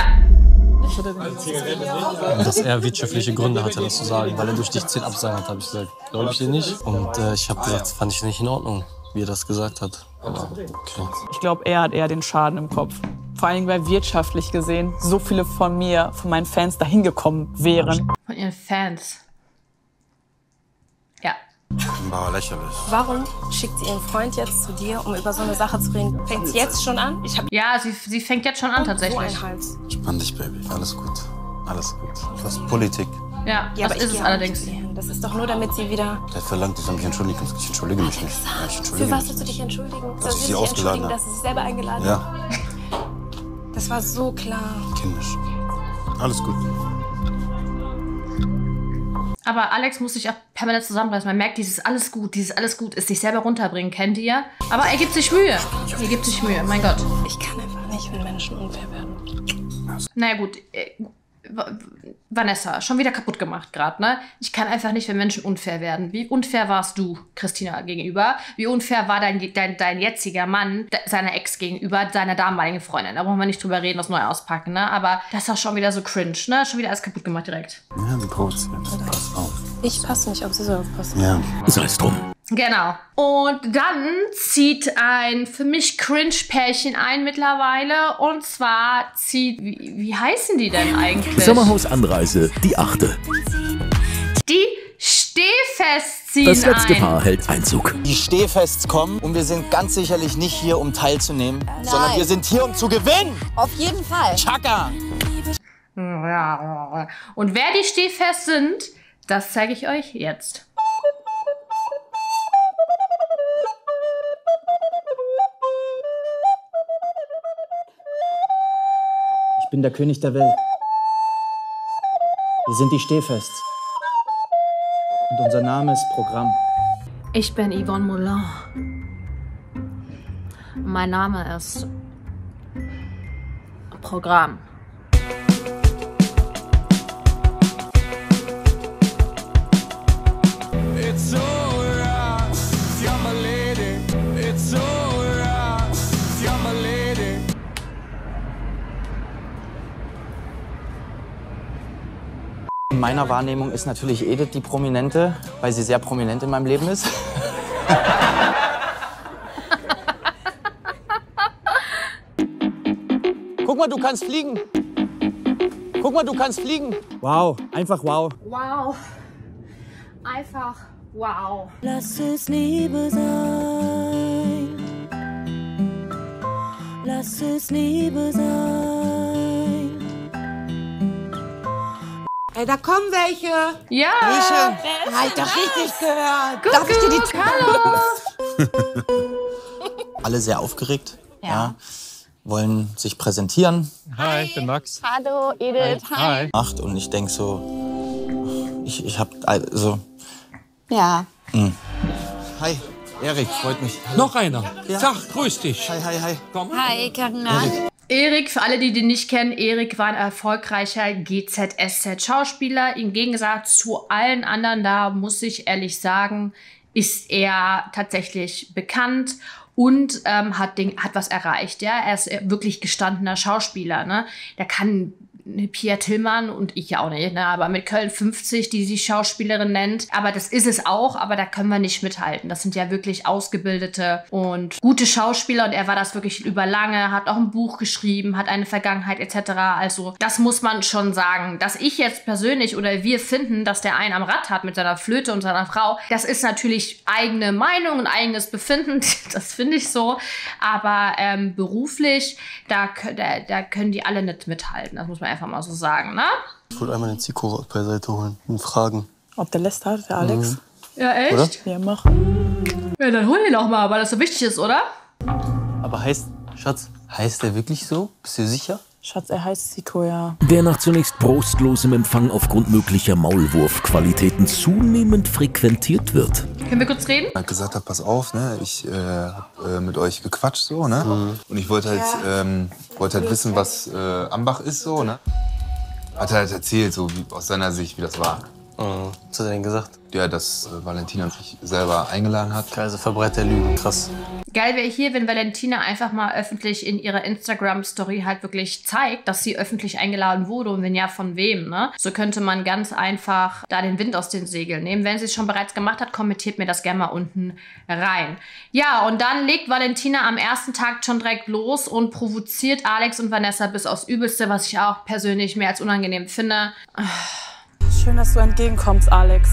Dass er wirtschaftliche Gründe hatte, das zu sagen, weil er durch dich zehn Absagen hat, habe ich gesagt, glaube ich dir nicht. Und äh, ich habe gesagt, das fand ich nicht in Ordnung, wie er das gesagt hat. Aber okay.
Ich glaube, er hat eher den Schaden im Kopf. Vor allem, weil wirtschaftlich gesehen so viele von mir, von meinen Fans dahin gekommen wären.
Von ihren Fans. Ja.
War lächerlich.
Warum schickt sie ihren Freund jetzt zu dir, um über so eine Sache zu reden? Fängt sie jetzt schon an? Ich hab
Ja, sie, sie fängt jetzt schon an tatsächlich.
so einen Hals.
Spann dich, Baby. Alles gut. Alles gut. Das ist Politik.
Ja,
Ja,
das
aber
ist
ich
es
geh auch
allerdings.
nicht zu ihr hin. Das ist doch nur, damit sie wieder...
Der hat verlangt, ich soll mich entschuldigen. Ich entschuldige mich nicht. Ja, ich entschuldige
Für was
mich.
willst du dich entschuldigen?
Dass
Soll
ich
sie
sie
sich
ausgeladen
entschuldigen,
habe.
dass sie sich selber eingeladen hat?
Ja,
Das war so klar.
kindisch. Alles gut.
Aber Alex muss sich auch permanent zusammenreißen. Man merkt, dieses alles gut, dieses alles gut ist sich selber runterbringen, kennt ihr? Aber er gibt sich Mühe. Er gibt sich Mühe, mein Gott.
Ich kann einfach nicht, wenn Menschen unfair werden.
Naja gut, äh, Vanessa, schon wieder kaputt gemacht gerade, ne? Ich kann einfach nicht, wenn Menschen unfair werden. Wie unfair warst du Christina gegenüber? Wie unfair war dein, dein, dein jetziger Mann de, seiner Ex gegenüber, seiner damaligen Freundin? Da brauchen wir nicht drüber reden, das neu auspacken, ne? Aber das ist auch schon wieder so cringe, ne? Schon wieder alles kaputt gemacht direkt.
Ja, wir provozieren. Pass auf.
Ich passe nicht auf, sie soll aufpassen.
Ja.
Sei es drum.
Genau. Und dann zieht ein für mich Cringe-Pärchen ein mittlerweile. Und zwar zieht, wie, wie heißen die denn eigentlich?
Sommerhausanreise, die achte.
Die Stehfest ziehen
Das letzte
ein.
Paar hält Einzug.
Die Stehfests kommen und wir sind ganz sicherlich nicht hier, um teilzunehmen, sondern wir sind hier, um zu gewinnen.
Auf jeden Fall.
Chaka!
Und wer die Stehfest sind, das zeige ich euch jetzt.
Ich bin der König der Welt. Wir sind die Stehfests. Und unser Name ist Programm.
Ich bin Yvonne Moulin. Mein Name ist Programm.
In meiner Wahrnehmung ist natürlich Edith die Prominente, weil sie sehr prominent in meinem Leben ist.
Guck mal, du kannst fliegen. Guck mal, du kannst fliegen.
Wow, einfach wow.
Wow. Einfach wow.
Lass es Liebe sein. Lass es Liebe sein.
Ey, da kommen welche.
Ja.
Welche? Halt doch richtig gehört.
Gut,
Darf ich dir die
gut, hallo.
Alle sehr aufgeregt. Ja. ja. Wollen sich präsentieren.
Hi, ich bin Max.
Hallo, Edith.
Hi. Hi.
Macht und ich denke so, ich, ich hab also.
Ja.
Mh. Hi, Erik, freut mich. Hallo.
Noch einer.
Ja.
Tag, grüß dich.
Hi, hi, hi.
Komm.
Hi, Karina.
Erik, für alle, die den nicht kennen, Erik war ein erfolgreicher G Z S Z-Schauspieler. Im Gegensatz zu allen anderen, da muss ich ehrlich sagen, ist er tatsächlich bekannt und ähm, hat, den, hat was erreicht. Ja? Er ist wirklich gestandener Schauspieler. Ne? Der kann Pia Tillmann und ich auch nicht, ne? Aber mit Köln fünfzig, die sich Schauspielerin nennt. Aber das ist es auch, aber da können wir nicht mithalten. Das sind ja wirklich ausgebildete und gute Schauspieler und er war das wirklich über lange, hat auch ein Buch geschrieben, hat eine Vergangenheit et cetera. Also das muss man schon sagen. Dass ich jetzt persönlich oder wir finden, dass der einen am Rad hat mit seiner Flöte und seiner Frau, das ist natürlich eigene Meinung und eigenes Befinden. Das finde ich so. Aber ähm, beruflich, da, da, da können die alle nicht mithalten. Das muss man einfach mal so sagen, ne?
Ich wollte einmal den Zico beiseite holen und fragen.
Ob der lästert, der Alex?
Mhm.
Ja, echt?
Oder?
Ja, mach.
Ja, dann hol ihn doch mal, weil das so wichtig ist, oder?
Aber heißt, Schatz, heißt der wirklich so? Bist du sicher?
Schatz, er heißt Zico, ja.
Der nach zunächst brustlosem Empfang aufgrund möglicher Maulwurfqualitäten zunehmend frequentiert wird.
Können wir kurz reden?
Ich hab gesagt, hab, pass auf, ne? Ich äh, hab äh, mit euch gequatscht so, ne? Mhm. Und ich wollte halt, ja. ähm, wollte halt wissen, was äh, Ambach ist so, ne? Hat er halt erzählt, so wie, aus seiner Sicht, wie das war.
Mhm. Was hat er denn gesagt?
Ja, dass äh, Valentina sich selber eingeladen hat.
Also Verbreiter Lügen, krass.
Geil wäre hier, wenn Valentina einfach mal öffentlich in ihrer Instagram-Story halt wirklich zeigt, dass sie öffentlich eingeladen wurde und wenn ja, von wem, ne? So könnte man ganz einfach da den Wind aus den Segeln nehmen. Wenn sie es schon bereits gemacht hat, kommentiert mir das gerne mal unten rein. Ja, und dann legt Valentina am ersten Tag schon direkt los und provoziert Alex und Vanessa bis aufs Übelste, was ich auch persönlich mehr als unangenehm finde.
Schön, dass du entgegenkommst, Alex.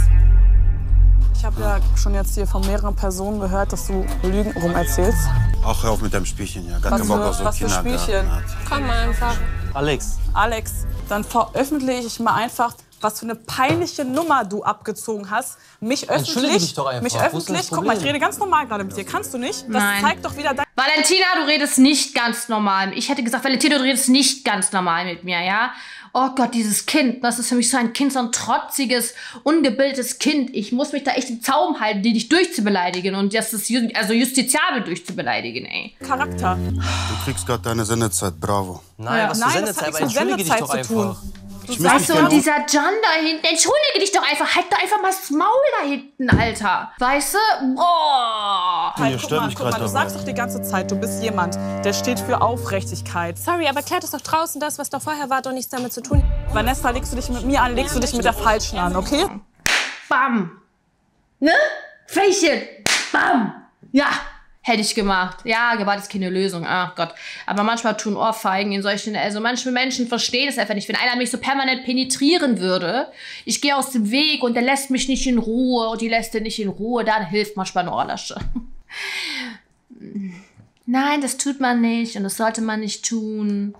Ich habe ja schon jetzt hier von mehreren Personen gehört, dass du Lügen rum erzählst.
Auch hör auf mit deinem Spielchen, ja. Gar
Was
keinen Bock
für-
auf so
was für
Kindergarten.
Spielchen?
Komm einfach.
Alex.
Alex, dann veröffentliche ich mal einfach, was für eine peinliche Nummer du abgezogen hast. Mich
Entschuldige
öffentlich,
dich doch einfach.
mich
Wo ist denn
öffentlich,
das
guck mal, ich
Problem?
rede ganz normal gerade mit dir. Kannst du nicht? Das
Nein.
zeigt doch wieder dein...
Valentina, du redest nicht ganz normal. Ich hätte gesagt, Valentina, du redest nicht ganz normal mit mir, ja? Oh Gott, dieses Kind, das ist für mich so ein Kind, so ein trotziges, ungebildetes Kind. Ich muss mich da echt im Zaum halten, die dich durchzubeleidigen und das ist ju also justiziabel durchzubeleidigen, ey.
Charakter.
Du kriegst gerade deine Sendezeit, bravo.
Nein,
Ja.
was
Nein,
für
das hat
Sendezeit,
nichts
aber
mit
entschuldige dich doch
Sendezeit zu tun.
einfach.
Ich möchte
Weißt du,
dich
und
gerne-
dieser John da hinten, entschuldige dich doch einfach, halt doch einfach mal das Maul da hinten, Alter. Weißt du? Boah.
Hier,
Guck
stört
mal,
mich
guck mal,
grad
du
dabei.
sagst doch die ganze Zeit, du bist jemand, der steht für Aufrichtigkeit.
Sorry, aber klärt es doch draußen. Das, was da vorher war, hat doch nichts damit zu tun.
Vanessa, legst du dich mit mir an, legst du dich mit der Falschen an, okay?
Bam. Ne? Fläschchen. Bam. Ja. Hätte ich gemacht. Ja, Gewalt ist keine Lösung. Ach Gott. Aber manchmal tun Ohrfeigen in solchen, also manche Menschen verstehen es einfach nicht. Wenn einer mich so permanent penetrieren würde, ich gehe aus dem Weg und der lässt mich nicht in Ruhe und die lässt den nicht in Ruhe, dann hilft manchmal eine Ohrlasche. Nein, das tut man nicht und das sollte man nicht tun.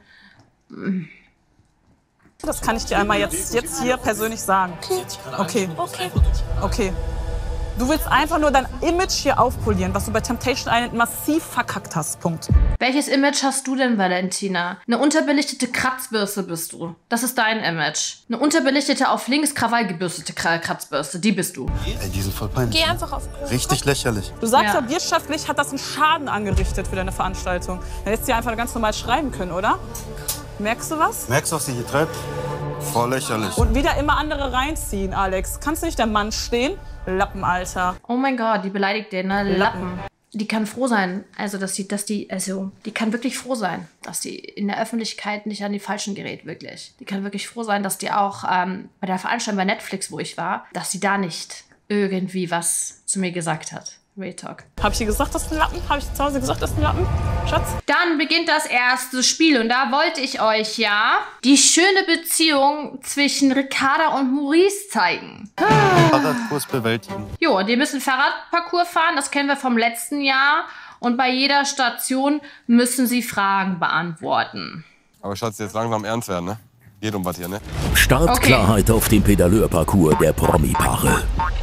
Das kann ich dir einmal jetzt, jetzt hier persönlich sagen. Okay.
Okay.
Okay. Du willst einfach nur dein Image hier aufpolieren, was du bei Temptation Island massiv verkackt hast. Punkt.
Welches Image hast du denn, Valentina? Eine unterbelichtete Kratzbürste bist du. Das ist dein Image. Eine unterbelichtete, auf links Krawall gebürstete Kra- Kratzbürste, die bist du.
Ey, die sind voll peinlich.
Geh einfach auf.
Richtig lächerlich.
Du sagst
Ja.
ja, wirtschaftlich hat das einen Schaden angerichtet für deine Veranstaltung. Dann hättest du ja einfach ganz normal schreiben können, oder? Merkst du was?
Merkst du, was sie hier treibt? Voll lächerlich.
Und wieder immer andere reinziehen, Alex. Kannst du nicht der Mann stehen? Lappen, Alter.
Oh mein Gott, die beleidigt den, ne? Lappen. Die kann froh sein, also dass die, dass die, also die kann wirklich froh sein, dass die in der Öffentlichkeit nicht an die Falschen gerät, wirklich. Die kann wirklich froh sein, dass die auch ähm, bei der Veranstaltung bei Netflix, wo ich war, dass sie da nicht irgendwie was zu mir gesagt hat. Real Talk.
Hab ich dir gesagt, das ist ein Lappen? Hab ich zu Hause gesagt, das ist ein Lappen? Schatz?
Dann beginnt das erste Spiel und da wollte ich euch ja die schöne Beziehung zwischen Ricarda und Maurice zeigen.
Fahrradkurs bewältigen.
Jo, die müssen Fahrradparcours fahren, das kennen wir vom letzten Jahr. Und bei jeder Station müssen sie Fragen beantworten.
Aber Schatz, jetzt langsam ernst werden, ne? Geht um was hier, ne?
Startklarheit auf dem Pedaleurparcours der Promi-Paare.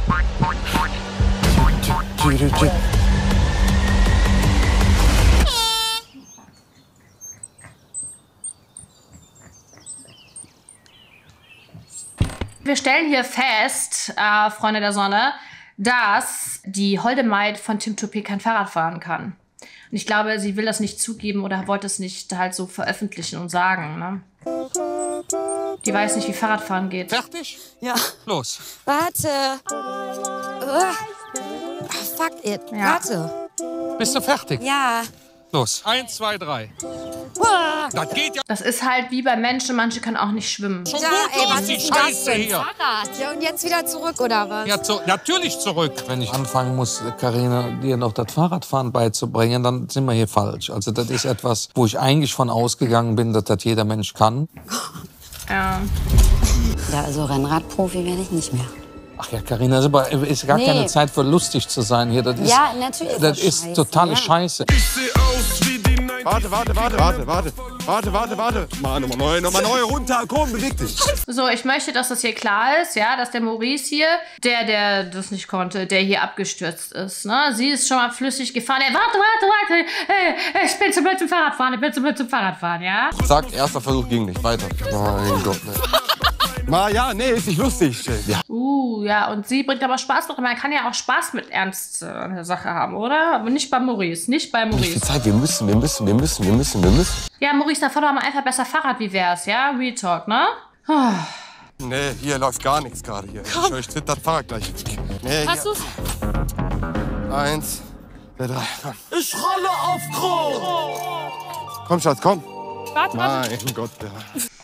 Wir stellen hier fest, äh, Freunde der Sonne, dass die holde Maid von Tim Toupé kein Fahrrad fahren kann. Und ich glaube, sie will das nicht zugeben oder wollte es nicht halt so veröffentlichen und sagen, ne? Die weiß nicht, wie Fahrradfahren geht.
Fertig?
Ja.
Los.
Warte. Uh. Fuck it.
Ja.
Warte.
Bist du fertig?
Ja.
Los. Eins, zwei, drei.
Uah.
Das geht ja.
Das ist halt wie bei Menschen, manche können auch nicht schwimmen.
Schon
Ja,
gut
ey,
los,
was
die
ist denn das
Scheiße
für ein
hier.
Fahrrad? Ja, und jetzt wieder zurück, oder was?
Ja, zu, natürlich zurück.
Wenn ich anfangen muss, Carina, dir noch das Fahrradfahren beizubringen, dann sind wir hier falsch. Also das ist etwas, wo ich eigentlich von ausgegangen bin, dass das jeder Mensch kann.
Ja.
Ja, also Rennradprofi werde ich nicht mehr.
Ach ja, Carina, ist, aber, ist gar
Nee.
keine Zeit für lustig zu sein hier. Das ist,
Ja, natürlich ist
das
das
ist
scheiße,
totale
ja.
Scheiße.
Warte, warte, warte, warte, warte. Warte, warte, warte. Mal nochmal neu, nochmal neu runter. Komm, beweg dich.
So, ich möchte, dass das hier klar ist, ja, dass der Maurice hier, der, der das nicht konnte, der hier abgestürzt ist, ne? Sie ist schon mal flüssig gefahren. Er, warte, warte, warte. Hey, ich bin zu blöd zum Fahrradfahren, ich bin zu blöd zum Fahrradfahren, ja?
Sagt, erster Versuch ging nicht. Weiter. Mein Gott, ne. Ma, ja, nee, ist nicht lustig. Ja.
Uh, ja, und sie bringt aber Spaß mit. Man kann ja auch Spaß mit Ernst äh, an der Sache haben, oder? Aber nicht bei Maurice, nicht bei
Nicht viel
Maurice.
Zeit, wir müssen, wir müssen, wir müssen, wir müssen, wir müssen.
Ja, Maurice, da fahr doch mal einfach besser Fahrrad, wie wär's, ja? Real Talk, ne?
Nee, hier läuft gar nichts gerade hier. Ich, schwör, ich tritt das Fahrrad gleich weg. Nee,
Hast du's?
hier. Eins, zwei, drei, komm.
Ich rolle auf Kron.
Komm, Schatz, komm.
Warte, warte.
Mein Gott, ja.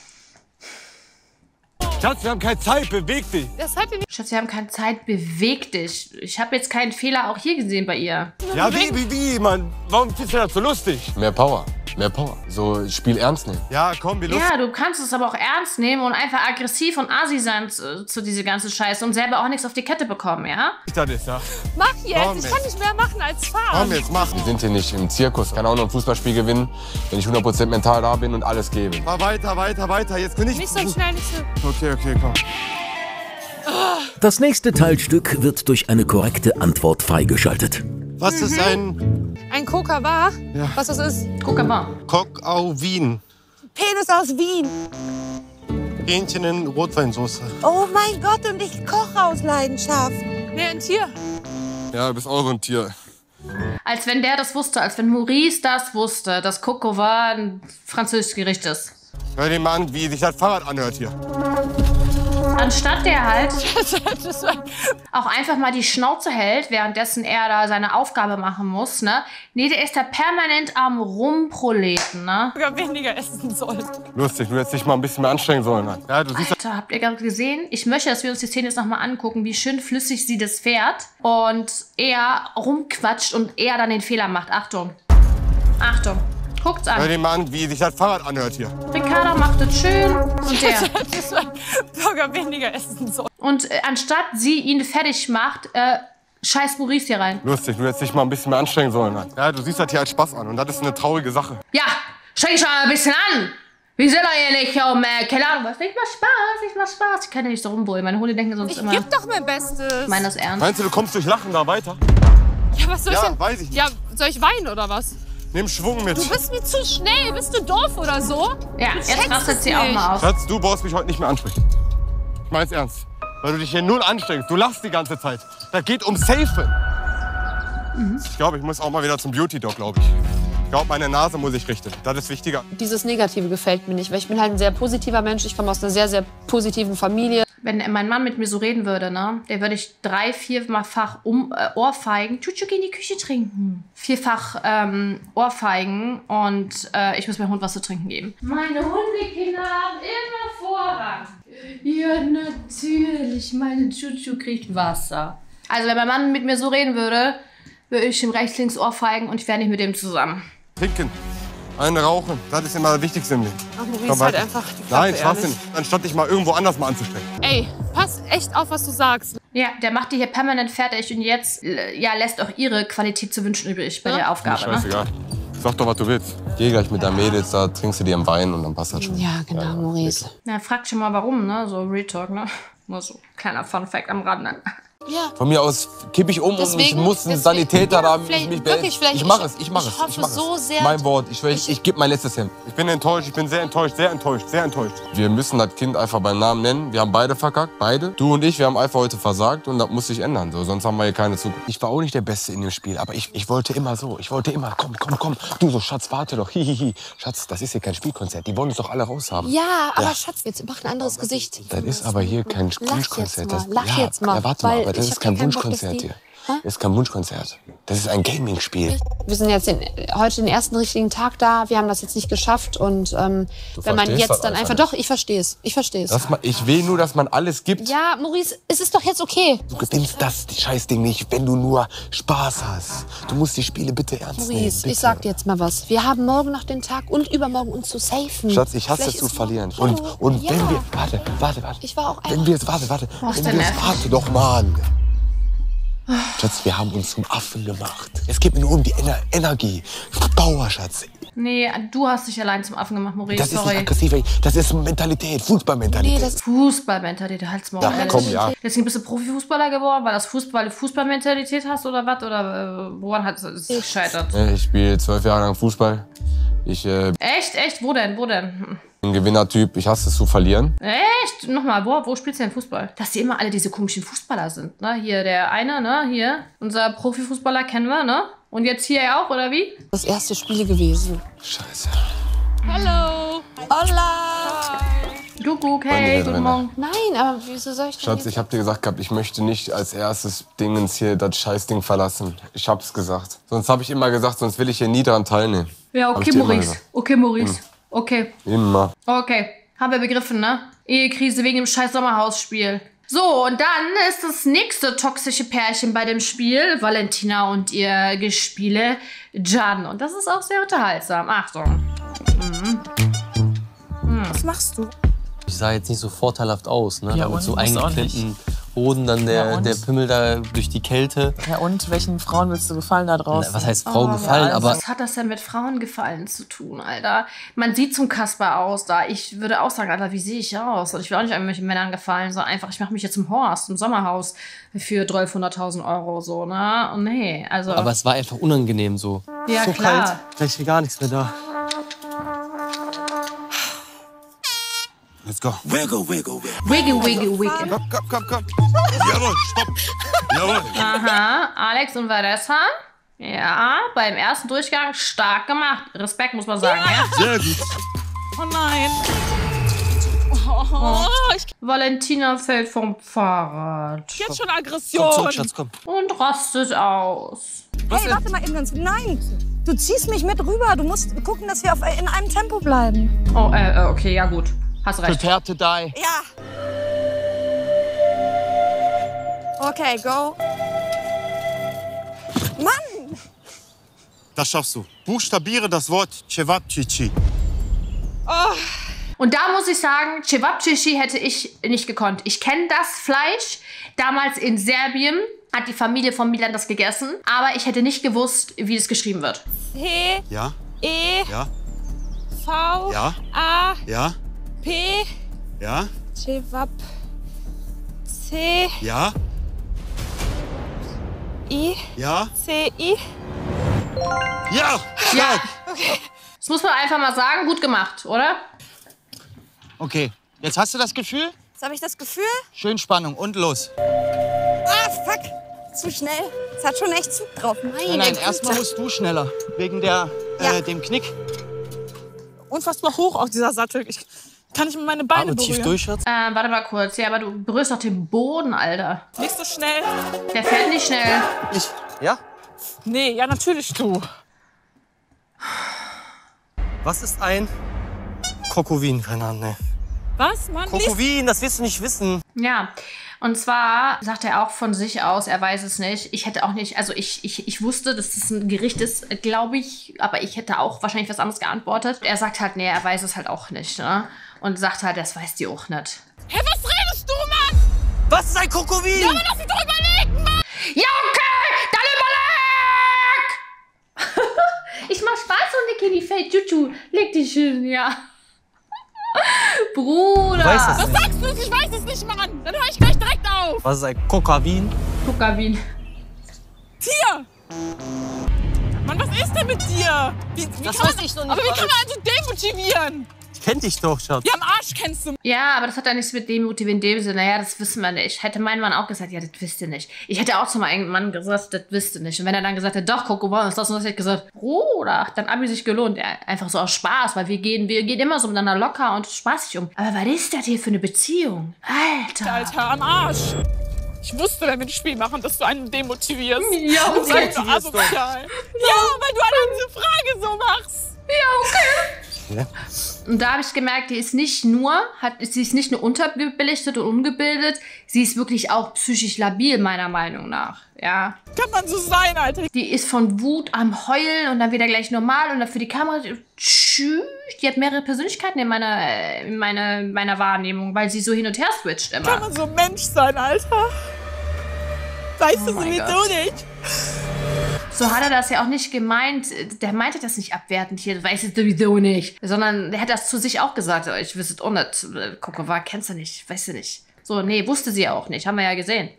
Schatz, wir haben keine Zeit, beweg dich.
Das hat Schatz, wir haben keine Zeit, beweg dich. Ich habe jetzt keinen Fehler auch hier gesehen bei ihr.
Ja, wie, wie, wie, Mann? Warum findest du das so lustig? Mehr Power, mehr Power. So, Spiel ernst nehmen. Ja, komm, wir
Ja, du kannst es aber auch ernst nehmen und einfach aggressiv und asi sein zu, zu diese ganze Scheiße und selber auch nichts auf die Kette bekommen, ja?
Das ist ja.
Mach jetzt.
Komm
ich
jetzt.
kann nicht mehr machen als fahren.
Komm jetzt, mach. Wir sind hier nicht im Zirkus. Ich kann auch noch ein Fußballspiel gewinnen, wenn ich hundert Prozent mental da bin und alles gebe. Fahr weiter, weiter, weiter. Jetzt bin ich...
Nicht so schnell, nicht so.
Okay, okay, komm.
Das nächste Teilstück wird durch eine korrekte Antwort freigeschaltet.
Was ist ein...
Ein Coca Bar?
Ja.
Was das ist?
Coca Bar.
Coq au Wien.
Penis aus Wien.
Hähnchen in Rotweinsauce.
Oh mein Gott, und ich koche aus Leidenschaft.
Nee, ein Tier.
Ja, du bist auch so ein Tier.
Als wenn der das wusste, als wenn Maurice das wusste, dass Coco war ein französisches Gericht ist.
Hör dir mal an, wie sich das Fahrrad anhört hier.
Anstatt der halt auch einfach mal die Schnauze hält, währenddessen er da seine Aufgabe machen muss, ne? Nee, der ist da permanent am Rumproleten, ne?
Sogar weniger essen soll.
Lustig, du hättest dich mal ein bisschen mehr anstrengen sollen. Mann. Ja, du siehst
Alter, habt ihr gerade gesehen? Ich möchte, dass wir uns die Szene jetzt nochmal angucken, wie schön flüssig sie das fährt und er rumquatscht und er dann den Fehler macht. Achtung. Achtung. Guckt's
Hör
an.
dir mal an, wie sich das Fahrrad anhört hier.
Ricardo macht es schön und der.
Sogar weniger essen soll.
Und äh, anstatt sie ihn fertig macht, äh, scheißt Maurice hier rein.
Lustig, du hättest dich mal ein bisschen mehr anstrengen sollen. Mann. Ja, du siehst das hier als Spaß an und das ist eine traurige Sache.
Ja, streng dich mal ein bisschen an. Wir sind doch hier nicht um, äh, keine Ahnung was. Ich mach Spaß, ich mach Spaß. Ich kann ja nicht so rumbrüllen. Meine Hunde denken sonst
Ich
immer.
geb doch mein Bestes.
Ich meine das ernst.
Meinst du, du kommst durch Lachen da weiter?
Ja, was soll
Ja,
ich denn?
weiß ich nicht.
Ja, soll ich weinen oder was?
Nimm Schwung mit.
Du bist mir zu schnell. Bist du doof oder so?
Ja,
Du
jetzt
checkst
rastet
es
sie auch
nicht.
mal aus.
Schatz, du brauchst mich heute nicht mehr ansprechen. Ich mein's ernst. Weil du dich hier null anstrengst. Du lachst die ganze Zeit. Da geht um Safen.
Mhm.
Ich glaube, ich muss auch mal wieder zum Beauty-Doc, glaube ich. Ich glaube, meine Nase muss ich richten. Das ist wichtiger.
Dieses Negative gefällt mir nicht, weil ich bin halt ein sehr positiver Mensch. Ich komme aus einer sehr, sehr positiven Familie.
Wenn mein Mann mit mir so reden würde, ne, der würde ich drei, vierfach um, äh, Ohrfeigen, Chuchu, geh in die Küche trinken. Vierfach ähm, Ohrfeigen und äh, ich muss meinem Hund was zu trinken geben. Meine Hundekinder haben immer Vorrang. Ja, natürlich, meine Chuchu kriegt Wasser. Also wenn mein Mann mit mir so reden würde, würde ich ihm rechts, links Ohrfeigen und ich wäre nicht mit dem zusammen.
Trinken. Eine rauchen. Das ist immer das Wichtigste im Leben.
Ach, Maurice,
Komm
halt
weiter.
einfach die Klappe,
Nein, Schwachsinn.
ehrlich.
Anstatt dich mal irgendwo anders mal anzustrengen.
Ey, pass echt auf, was du sagst.
Ja, der macht die hier permanent fertig und jetzt äh, ja, lässt auch ihre Qualität zu wünschen übrig bei
Ja.
der Aufgabe.
Scheißegal.
Ne?
Sag doch, was du willst. Geh gleich mit deinen Mädels, da trinkst du dir einen Wein und dann passt das schon.
Ja, genau, ja, Maurice.
Na, frag schon mal warum, ne? So Real Talk, ne? Nur so kleiner Fun-Fact am Rande.
Ja.
Von mir aus kippe ich um
Deswegen,
und ich muss einen
deswegen,
Sanitäter
ja,
da
vielleicht,
mich
wirklich, vielleicht,
Ich mache es, ich mache es.
Ich hoffe
ich mach
so
es.
sehr.
Mein Wort, ich, ich, ich gebe mein letztes hin.
Ich bin enttäuscht, ich bin sehr enttäuscht, sehr enttäuscht, sehr enttäuscht.
Wir müssen das Kind einfach beim Namen nennen. Wir haben beide verkackt, beide. Du und ich, wir haben einfach heute versagt und das muss sich ändern. So, sonst haben wir hier keine Zukunft. Ich war auch nicht der Beste in dem Spiel, aber ich, ich wollte immer so. Ich wollte immer, komm, komm, komm. Du so, Schatz, warte doch. Hihihi. Schatz, das ist hier kein Spielkonzert. Die wollen uns doch alle raushaben.
Ja, aber
ja.
Schatz, jetzt mach ein anderes Gesicht.
Das ist aber hier kein Wunschkonzert.
Lach jetzt mal, lach
ja,
jetzt mal.
Ja, warte mal, aber das
ich
ist kein
keinen Bock,
Wunschkonzert
dass die-
hier. Das ist kein Wunschkonzert. Das ist ein Gaming-Spiel.
Wir sind jetzt den, heute den ersten richtigen Tag da. Wir haben das jetzt nicht geschafft. Und ähm, wenn man
verstehst
jetzt
das
dann
einfach
einfach...
nicht.
Doch, ich verstehe es. Ich verstehe es.
Dass man, ich will nur, dass man alles gibt.
Ja, Maurice, es ist doch jetzt okay.
Du gewinnst das Scheißding nicht, wenn du nur Spaß hast. Du musst die Spiele bitte ernst nehmen.
Maurice,
Bitte.
ich sag dir jetzt mal was. Wir haben morgen noch den Tag und übermorgen uns zu safen.
Schatz, ich hasse
Vielleicht
es zu
ist
verlieren.
morgen-
Und, und
ja.
wenn wir... Warte, warte, warte.
Ich war auch
Wenn wir jetzt... Warte, warte.
Was
Wenn
denn
wir jetzt...
nervig?
Warte doch, Mann. Schatz, wir haben uns zum Affen gemacht. Es geht mir nur um die Ener Energie. Power, Schatz.
Nee, du hast dich allein zum Affen gemacht, Maurice,
Das ist
sorry.
nicht aggressiv, ey. Das ist Mentalität, Fußballmentalität.
Nee, das ist Fußballmentalität, halt's mal.
Ja, komm, ja.
Deswegen bist du Profifußballer geworden, weil das Fußball, du Fußballmentalität hast oder was? Oder äh, woran hat es gescheitert?
Ich spiele zwölf Jahre lang Fußball. Ich äh,
Echt? Echt? Wo denn? Wo denn? Hm.
bin ein Gewinnertyp. Ich hasse es zu verlieren.
Echt? Nochmal, wo, wo spielst du denn Fußball? Dass die immer alle diese komischen Fußballer sind, ne? Hier, der eine, ne? Hier, unser Profifußballer kennen wir, ne? Und jetzt hier auch, oder wie?
Das erste Spiel gewesen.
Scheiße.
Hallo.
Hola.
Kuckuck, hey, guten Morgen.
Nein, aber wieso soll ich denn
Schatz,
jetzt-
ich hab dir gesagt gehabt, ich möchte nicht als erstes Dingens hier das Scheißding verlassen. Ich hab's gesagt. Sonst habe ich immer gesagt, sonst will ich hier nie daran teilnehmen.
Ja,
Hab
okay,
ich dir immer
Maurice.
gesagt.
Okay, Maurice.
Hm.
Okay.
Immer.
Okay. Haben wir begriffen, ne? Ehekrise wegen dem scheiß Sommerhausspiel. So, und dann ist das nächste toxische Pärchen bei dem Spiel Valentina und ihr Gespiele Jan. Und das ist auch sehr unterhaltsam. Achtung. Mhm. Mhm.
Was machst du?
Ich sah jetzt nicht so vorteilhaft aus, ne?
Ja,
Da mit
und?
so
Musst du auch
eingeklemmten Hoden, dann der,
Ja, und?
der Pimmel da durch die Kälte.
Ja, und welchen Frauen willst du gefallen da draußen?
Na, was heißt Frauen
Oh,
gefallen,
ja,
aber
was hat das denn mit Frauengefallen zu tun, Alter? Man sieht zum Kasper aus da. Ich würde auch sagen, Alter, wie sehe ich aus? Und ich will auch nicht irgendwelchen Männern gefallen, sondern einfach, ich mache mich jetzt im Horst, im Sommerhaus für dreihunderttausend Euro, so, ne? Und nee, also...
aber es war einfach unangenehm so.
Ja,
so
klar.
kalt, gleich gar nichts mehr da.
Let's go. Wiggle, wiggle, wiggle.
Wiggle, wiggle, wiggle.
Komm, komm, komm, komm. Jawohl, stopp. Jawohl.
Aha, Alex und Vanessa. Ja, beim ersten Durchgang stark gemacht. Respekt, muss man sagen, ja?
Sehr gut.
Oh nein.
Oh.
Ich
Valentina fällt vom Fahrrad.
jetzt schon Aggression.
Komm zurück, Schatz, komm.
Und rastet aus.
Hey, warte mal eben ganz. Nein, du ziehst mich mit rüber. Du musst gucken, dass wir auf, in einem Tempo bleiben.
Oh, äh, okay, ja gut. Hast recht.
Prepare to die.
Ja. Okay, go. Mann!
Das schaffst du. Buchstabiere das Wort Cevapcici.
Oh. Und da muss ich sagen, Cevapcici hätte ich nicht gekonnt. Ich kenne das Fleisch. Damals in Serbien hat die Familie von Milan das gegessen. Aber ich hätte nicht gewusst, wie es geschrieben wird.
C,
Ja,
E,
ja,
V,
ja,
A,
ja,
P,
ja,
Cevap, C,
ja,
I,
ja,
C, I.
ja.
Ja, okay. Das muss man einfach mal sagen. Gut gemacht, oder?
Okay, jetzt hast du das Gefühl?
Jetzt habe ich das Gefühl.
Schön Spannung und los.
Ah, fuck. Zu schnell. Es hat schon echt Zug drauf. Meine
Nein, nein,
Güte.
erstmal musst du schneller. Wegen der, äh, dem Knick.
Unfassbar hoch auf dieser Sattel. Ich kann nicht mit meine Beine berühren.
Schatz. Äh, warte mal kurz. Ja, aber du berührst doch den Boden, Alter.
Nicht so schnell.
Der fällt nicht schnell.
Ich, ja?
Nee, ja, natürlich du.
Was ist ein Kokowin? Keine Ahnung, ne.
Was, Mann?
Kokowin, das wirst du nicht wissen.
Ja, und zwar sagt er auch von sich aus, er weiß es nicht. Ich hätte auch nicht, also ich, ich, ich wusste, dass das ein Gericht ist, glaube ich, aber ich hätte auch wahrscheinlich was anderes geantwortet. Er sagt halt, nee, er weiß es halt auch nicht, ne? Und sagt halt, das weiß die auch nicht.
Hä, hey, was redest du, Mann?
Was ist ein Kokowin?
Ja, aber lass mich doch überlegen, Mann!
Ja, okay, dann überleg! Ich mach Spaß so, Nicky, die fällt Juju. Leg dich hin, ja. Bruder.
Weiß das Was sagst du? Ich weiß es nicht, Mann. Dann höre ich gleich direkt auf.
Was ist ein Kokawin?
Kokawin.
Tier. Mann, was ist denn mit dir? Wie, wie
Das
kann
weiß
man,
ich doch nicht
aber wie
alles.
kann man also demotivieren?
Ich kenn dich doch, Schatz.
Ja, am Arsch kennst du mich.
Ja, aber das hat ja nichts mit demotivieren in dem Sinne. Naja, das wissen wir nicht. Hätte mein Mann auch gesagt, ja, das wisst ihr nicht. Ich hätte auch zu meinem Mann gesagt, das wisst ihr nicht. Und wenn er dann gesagt hätte, doch, guck mal, ist das und das, hätte ich gesagt, Bruder, dann hat mir sich gelohnt. Ja, einfach so aus Spaß, weil wir gehen, wir gehen immer so miteinander locker und spaßig um. Aber was ist das hier für eine Beziehung? Alter.
Alter, am Arsch. Ich wusste, wenn wir das Spiel machen, dass du einen demotivierst.
Ja,
und
okay.
so asozial. Ja, weil du alle diese Frage so machst.
Ja, okay.
Ja.
Und da habe ich gemerkt, die ist nicht nur, hat, sie ist nicht nur unterbelichtet und ungebildet, sie ist wirklich auch psychisch labil, meiner Meinung nach. Ja.
Kann man so sein, Alter.
Die ist von Wut am Heulen und dann wieder gleich normal und dann für die Kamera. Tschüss. Die hat mehrere Persönlichkeiten in meiner, in meiner, meiner Wahrnehmung, weil sie so hin und her switcht immer.
Kann man so Mensch sein, Alter? Weißt
Oh
du
mein
sowieso
Gott.
nicht?
So hat er das ja auch nicht gemeint. Der meinte das nicht abwertend hier, weiß es sowieso nicht. Sondern der hat das zu sich auch gesagt. Oh, ich wüsste es auch nicht. Guck mal, kennst du nicht, weißt du nicht. So, nee, wusste sie auch nicht. Haben wir ja gesehen.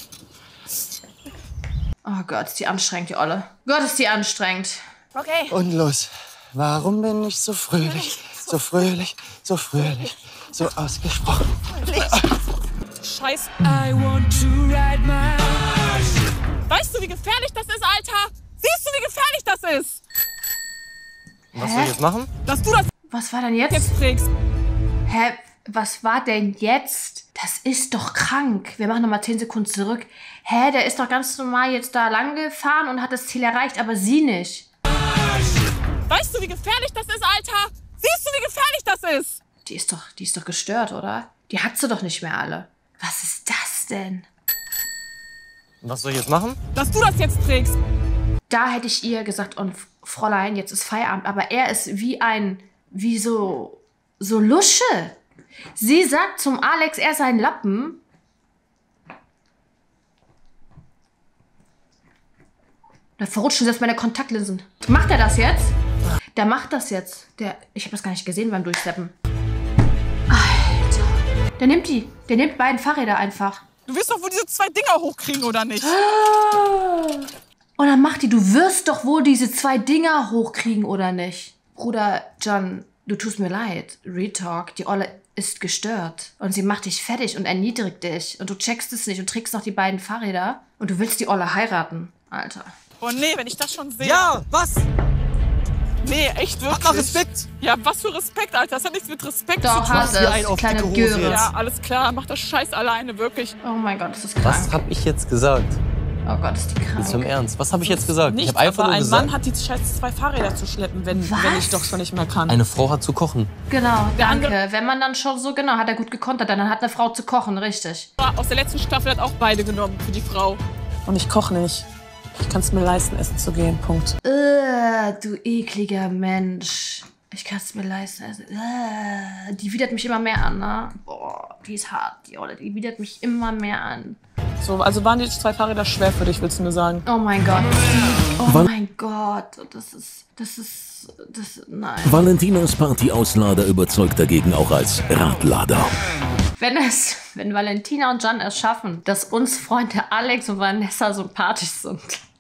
Oh Gott, ist die anstrengend, die Olle. Gott, ist die anstrengend.
Okay.
Und los. Warum bin ich so fröhlich, so fröhlich, so fröhlich, so ausgesprochen?
Scheiß. I want to ride my... Weißt du, wie gefährlich das ist, Alter? Siehst du, wie gefährlich das ist?
Was soll ich jetzt machen?
Dass du das
Was war denn jetzt?
jetzt trägst.
Hä, was war denn jetzt? Das ist doch krank. Wir machen nochmal zehn Sekunden zurück. Hä, der ist doch ganz normal jetzt da lang gefahren und hat das Ziel erreicht, aber sie nicht.
Weißt du, wie gefährlich das ist, Alter? Siehst du, wie gefährlich das ist?
Die ist doch, die ist doch gestört, oder? Die hat sie doch nicht mehr alle. Was ist das denn?
Was soll ich jetzt machen?
Dass du das jetzt trägst.
Da hätte ich ihr gesagt, und Fräulein, jetzt ist Feierabend. Aber er ist wie ein, wie so, so Lusche. Sie sagt zum Alex, er sei ein Lappen. Da verrutschen selbst meine Kontaktlinsen. Macht er das jetzt? Der macht das jetzt. Der, ich habe das gar nicht gesehen beim Durchseppen. Alter. Der nimmt die. Der nimmt beiden Fahrräder einfach.
Du wirst doch wohl diese zwei Dinger hochkriegen, oder nicht?
Und dann macht die, du wirst doch wohl diese zwei Dinger hochkriegen, oder nicht? Bruder John, du tust mir leid. Retalk, die Olle ist gestört. Und sie macht dich fertig und erniedrigt dich. Und du checkst es nicht und trägst noch die beiden Fahrräder. Und du willst die Olle heiraten, Alter.
Oh nee, wenn ich das schon sehe.
Ja, was?
Nee, echt wirklich.
Hab mal Respekt.
Ja, was für Respekt, Alter. Das hat nichts mit Respekt
Doch,
zu tun.
hat es, kleine Göre.
Ja, alles klar. Mach das Scheiß alleine, wirklich.
Oh mein Gott, das ist krank.
Was hab ich jetzt gesagt?
Oh Gott, ist die krank.
Jetzt im Ernst. Was habe ich jetzt gesagt?
Nichts,
ich habe einfach
aber
nur
ein
gesagt,
Mann hat die scheiß zwei Fahrräder zu schleppen, wenn, wenn ich doch schon nicht mehr kann.
eine Frau hat zu kochen.
Genau, danke. Wenn man dann schon so, genau, hat er gut gekontert, dann hat eine Frau zu kochen, richtig.
Aus der letzten Staffel hat auch beide genommen für die Frau. Und ich koche nicht. Ich kann es mir leisten, essen zu gehen. Punkt.
Uh, du ekliger Mensch. Ich kann es mir leisten. Also, uh, die widert mich immer mehr an, ne? Boah, die ist hart, die Olle. Die widert mich immer mehr an.
So, also waren die zwei Fahrräder schwer für dich, willst du mir sagen?
Oh mein Gott. Oh
Val-
mein Gott. Das ist, das ist, das, nein.
Valentinas Partyauslader überzeugt dagegen auch als Radlader.
Wenn es, wenn Valentina und John es schaffen, dass uns Freunde Alex und Vanessa sympathisch sind.